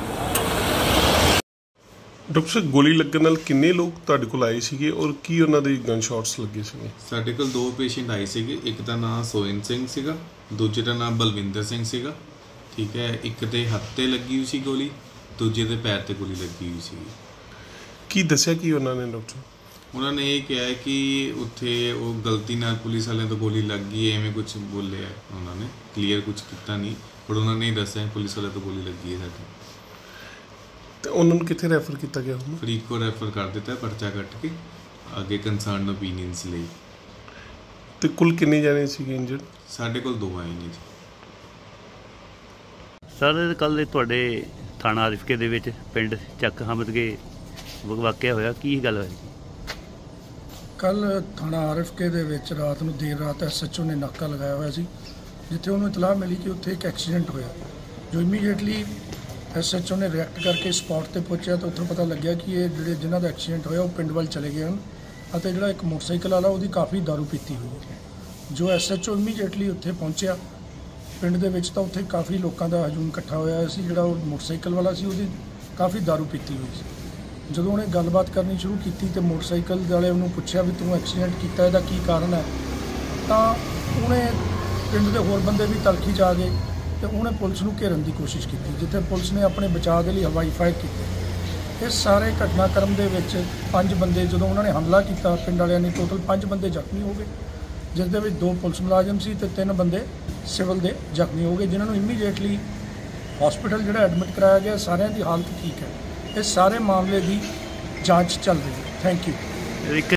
S14: ਡਾਕਟਰ ਸਾਹਿਬ ਗੋਲੀ ਲੱਗਣ ਨਾਲ ਕਿੰਨੇ ਲੋਕ ਤੁਹਾਡੇ ਕੋਲ ਆਏ ਸੀਗੇ ਔਰ ਕੀ ਉਹਨਾਂ ਦੇ ਗਨ ਸ਼ਾਟਸ ਲੱਗੇ ਸੀਗੇ?
S15: ਸਾਡੇ ਕੋਲ ਦੋ ਪੇਸ਼ੈਂਟ ਆਏ ਸੀਗੇ, ਇੱਕ ਦਾ ਨਾਮ ਸੋਇਨ ਸਿੰਘ ਸੀਗਾ, ਦੂਜੇ ਦਾ ਨਾਮ ਬਲਵਿੰਦਰ ਸਿੰਘ ਸੀਗਾ। ਠੀਕ ਹੈ, ਇੱਕ ਦੇ ਹੱਥ ਤੇ ਲੱਗੀ ਹੋਈ ਸੀ ਗੋਲੀ, ਦੂਜੇ ਦੇ ਪੈਰ ਤੇ ਗੋਲੀ ਲੱਗੀ ਹੋਈ ਸੀ।
S14: ਕੀ ਦੱਸਿਆ ਕੀ ਉਹਨਾਂ ਨੇ ਡਾਕਟਰ?
S15: ਉਹਨਾਂ ਨੇ ਇਹ ਕਿਹਾ ਕਿ ਉੱਥੇ ਉਹ ਗਲਤੀ ਨਾਲ ਪੁਲਿਸ ਵਾਲਿਆਂ ਤੋਂ ਗੋਲੀ ਲੱਗ ਗਈ, ਐਵੇਂ ਕੁਝ ਬੋਲਿਆ ਉਹਨਾਂ ਨੇ, ਕਲੀਅਰ ਕੁਝ ਕੀਤਾ ਨਹੀਂ, ਪਰ ਉਹਨਾਂ ਨੇ ਦੱਸਿਆ ਪੁਲਿਸ ਵਾਲਿਆਂ ਤੋਂ ਗੋਲੀ ਲੱਗੀ ਹੈ ਸਾਡੀ।
S14: ਤੇ ਉਹਨਾਂ ਨੂੰ ਕਿੱਥੇ ਰੈਫਰ ਕੀਤਾ ਗਿਆ? ਹੁਣ
S15: ਫਰੀਦਕੋਟ ਰੈਫਰ ਕਰ ਦਿੱਤਾ ਪਰਚਾ ਕੱਟ ਕੇ, ਅੱਗੇ ਕੰਸਰਨ ਓਪੀਨੀਅਨਸ ਲਈ।
S14: ਤੇ ਕੁੱਲ ਕਿੰਨੇ ਜਾਣੇ ਸੀਗੇ ਇੰਜਰਡ?
S15: ਸਾਡੇ ਕੋਲ ਦੋ ਆਏ ਨੇ ਜੀ।
S16: ਸਰ ਕੱਲ੍ਹ ਤੁਹਾਡੇ ਥਾਣਾ ਆਰਿਫਕੇ ਦੇ ਵਿੱਚ ਪਿੰਡ ਚੱਕ ਹਮਦਗੇ ਵਾਕਿਆ ਹੋਇਆ, ਕੀ ਗੱਲ ਹੋਈ?
S17: ਕੱਲ ਥਾਣਾ ਆਰਿਫਕੇ ਦੇ ਵਿੱਚ ਰਾਤ ਨੂੰ ਦੇਰ ਰਾਤ ਐਸ ਐਚ ਓ ਨੇ ਨਾਕਾ ਲਗਾਇਆ ਹੋਇਆ ਸੀ, ਜਿੱਥੇ ਉਹਨੂੰ ਇਤਲਾਹ ਮਿਲੀ ਕਿ ਉੱਥੇ ਇੱਕ ਐਕਸੀਡੈਂਟ ਹੋਇਆ। ਜੋ ਇਮੀਡੀਏਟਲੀ ਐਸ ਐਚ ਓ ਨੇ ਰਿਐਕਟ ਕਰਕੇ ਸਪੌਟ ਤੇ ਪਹੁੰਚਿਆ ਤਾਂ ਉੱਥੋਂ ਪਤਾ ਲੱਗਿਆ ਕਿ ਇਹ ਜਿਹੜੇ ਜਿਨ੍ਹਾਂ ਦਾ ਐਕਸੀਡੈਂਟ ਹੋਇਆ ਉਹ ਪਿੰਡ ਵੱਲ ਚਲੇ ਗਏ ਹਨ ਅਤੇ ਜਿਹੜਾ ਇੱਕ ਮੋਟਰਸਾਈਕਲ ਵਾਲਾ ਉਹਦੀ ਕਾਫੀ ਦਾਰੂ ਪੀਤੀ ਹੋਈ ਹੈ। ਜੋ ਐਸ ਐਚ ਓ ਇਮੀਡੀਏਟਲੀ ਉੱਥੇ ਪਹੁੰਚਿਆ ਪਿੰਡ ਦੇ ਵਿੱਚ ਤਾਂ ਉੱਥੇ ਕਾਫੀ ਲੋਕਾਂ ਦਾ ਹਜੂਮ ਇਕੱਠਾ ਹੋਇਆ ਸੀ। ਜਿਹੜਾ ਉਹ ਮੋਟਰਸਾਈਕਲ ਵਾਲਾ ਸੀ ਉਹਦੀ ਕਾਫੀ ਦਾਰੂ ਪੀਤੀ ਹੋਈ ਸੀ। ਜਦੋਂ ਉਹਨੇ ਗੱਲਬਾਤ ਕਰਨੀ ਸ਼ੁਰੂ ਕੀਤੀ ਤੇ ਮੋਟਰਸਾਈਕਲ ਵਾਲੇ ਉਹਨੂੰ ਪੁੱਛਿਆ ਵੀ ਤੂੰ ਐਕਸੀਡੈਂਟ ਕੀਤਾ, ਇਹਦਾ ਕੀ ਕਾਰਨ ਹੈ, ਤਾਂ ਉਹਨੇ ਪਿੰਡ ਦੇ ਹੋਰ ਬੰਦੇ ਵੀ ਤਲਖੀ 'ਚ ਆ ਗਏ ਤੇ ਉਹਨੇ ਪੁਲਿਸ ਨੂੰ ਘੇਰਨ ਦੀ ਕੋਸ਼ਿਸ਼ ਕੀਤੀ, ਜਿੱਥੇ ਪੁਲਿਸ ਨੇ ਆਪਣੇ ਬਚਾਅ ਦੇ ਲਈ ਹਵਾਈ ਫਾਇਰ ਕੀਤੀ। ਇਸ ਸਾਰੇ ਘਟਨਾਕ੍ਰਮ ਦੇ ਵਿੱਚ ਪੰਜ ਬੰਦੇ, ਜਦੋਂ ਉਹਨਾਂ ਨੇ ਹਮਲਾ ਕੀਤਾ ਪਿੰਡ ਵਾਲਿਆਂ ਨੇ, ਟੋਟਲ ਪੰਜ ਬੰਦੇ ਜ਼ਖਮੀ ਹੋ ਗਏ, ਜਿਸ ਦੇ ਵਿੱਚ ਦੋ ਪੁਲਿਸ ਮੁਲਾਜ਼ਮ ਸੀ ਤੇ ਤਿੰਨ ਬੰਦੇ ਸਿਵਲ ਦੇ ਜ਼ਖਮੀ ਹੋ ਗਏ, ਜਿਨ੍ਹਾਂ ਨੂੰ ਇਮੀਡੀਏਟਲੀ ਹਸਪੀਟਲ ਜਿਹੜਾ ਐਡਮਿਟ ਕਰਾਇਆ ਗਿਆ। ਸਾਰਿਆਂ ਦੀ ਹਾਲਤ ਠੀਕ ਹੈ। ਇਸ ਸਾਰੇ ਮਾਮਲੇ ਦੀ ਜਾਂਚ ਚੱਲ ਰਹੀ ਹੈ। Thank you.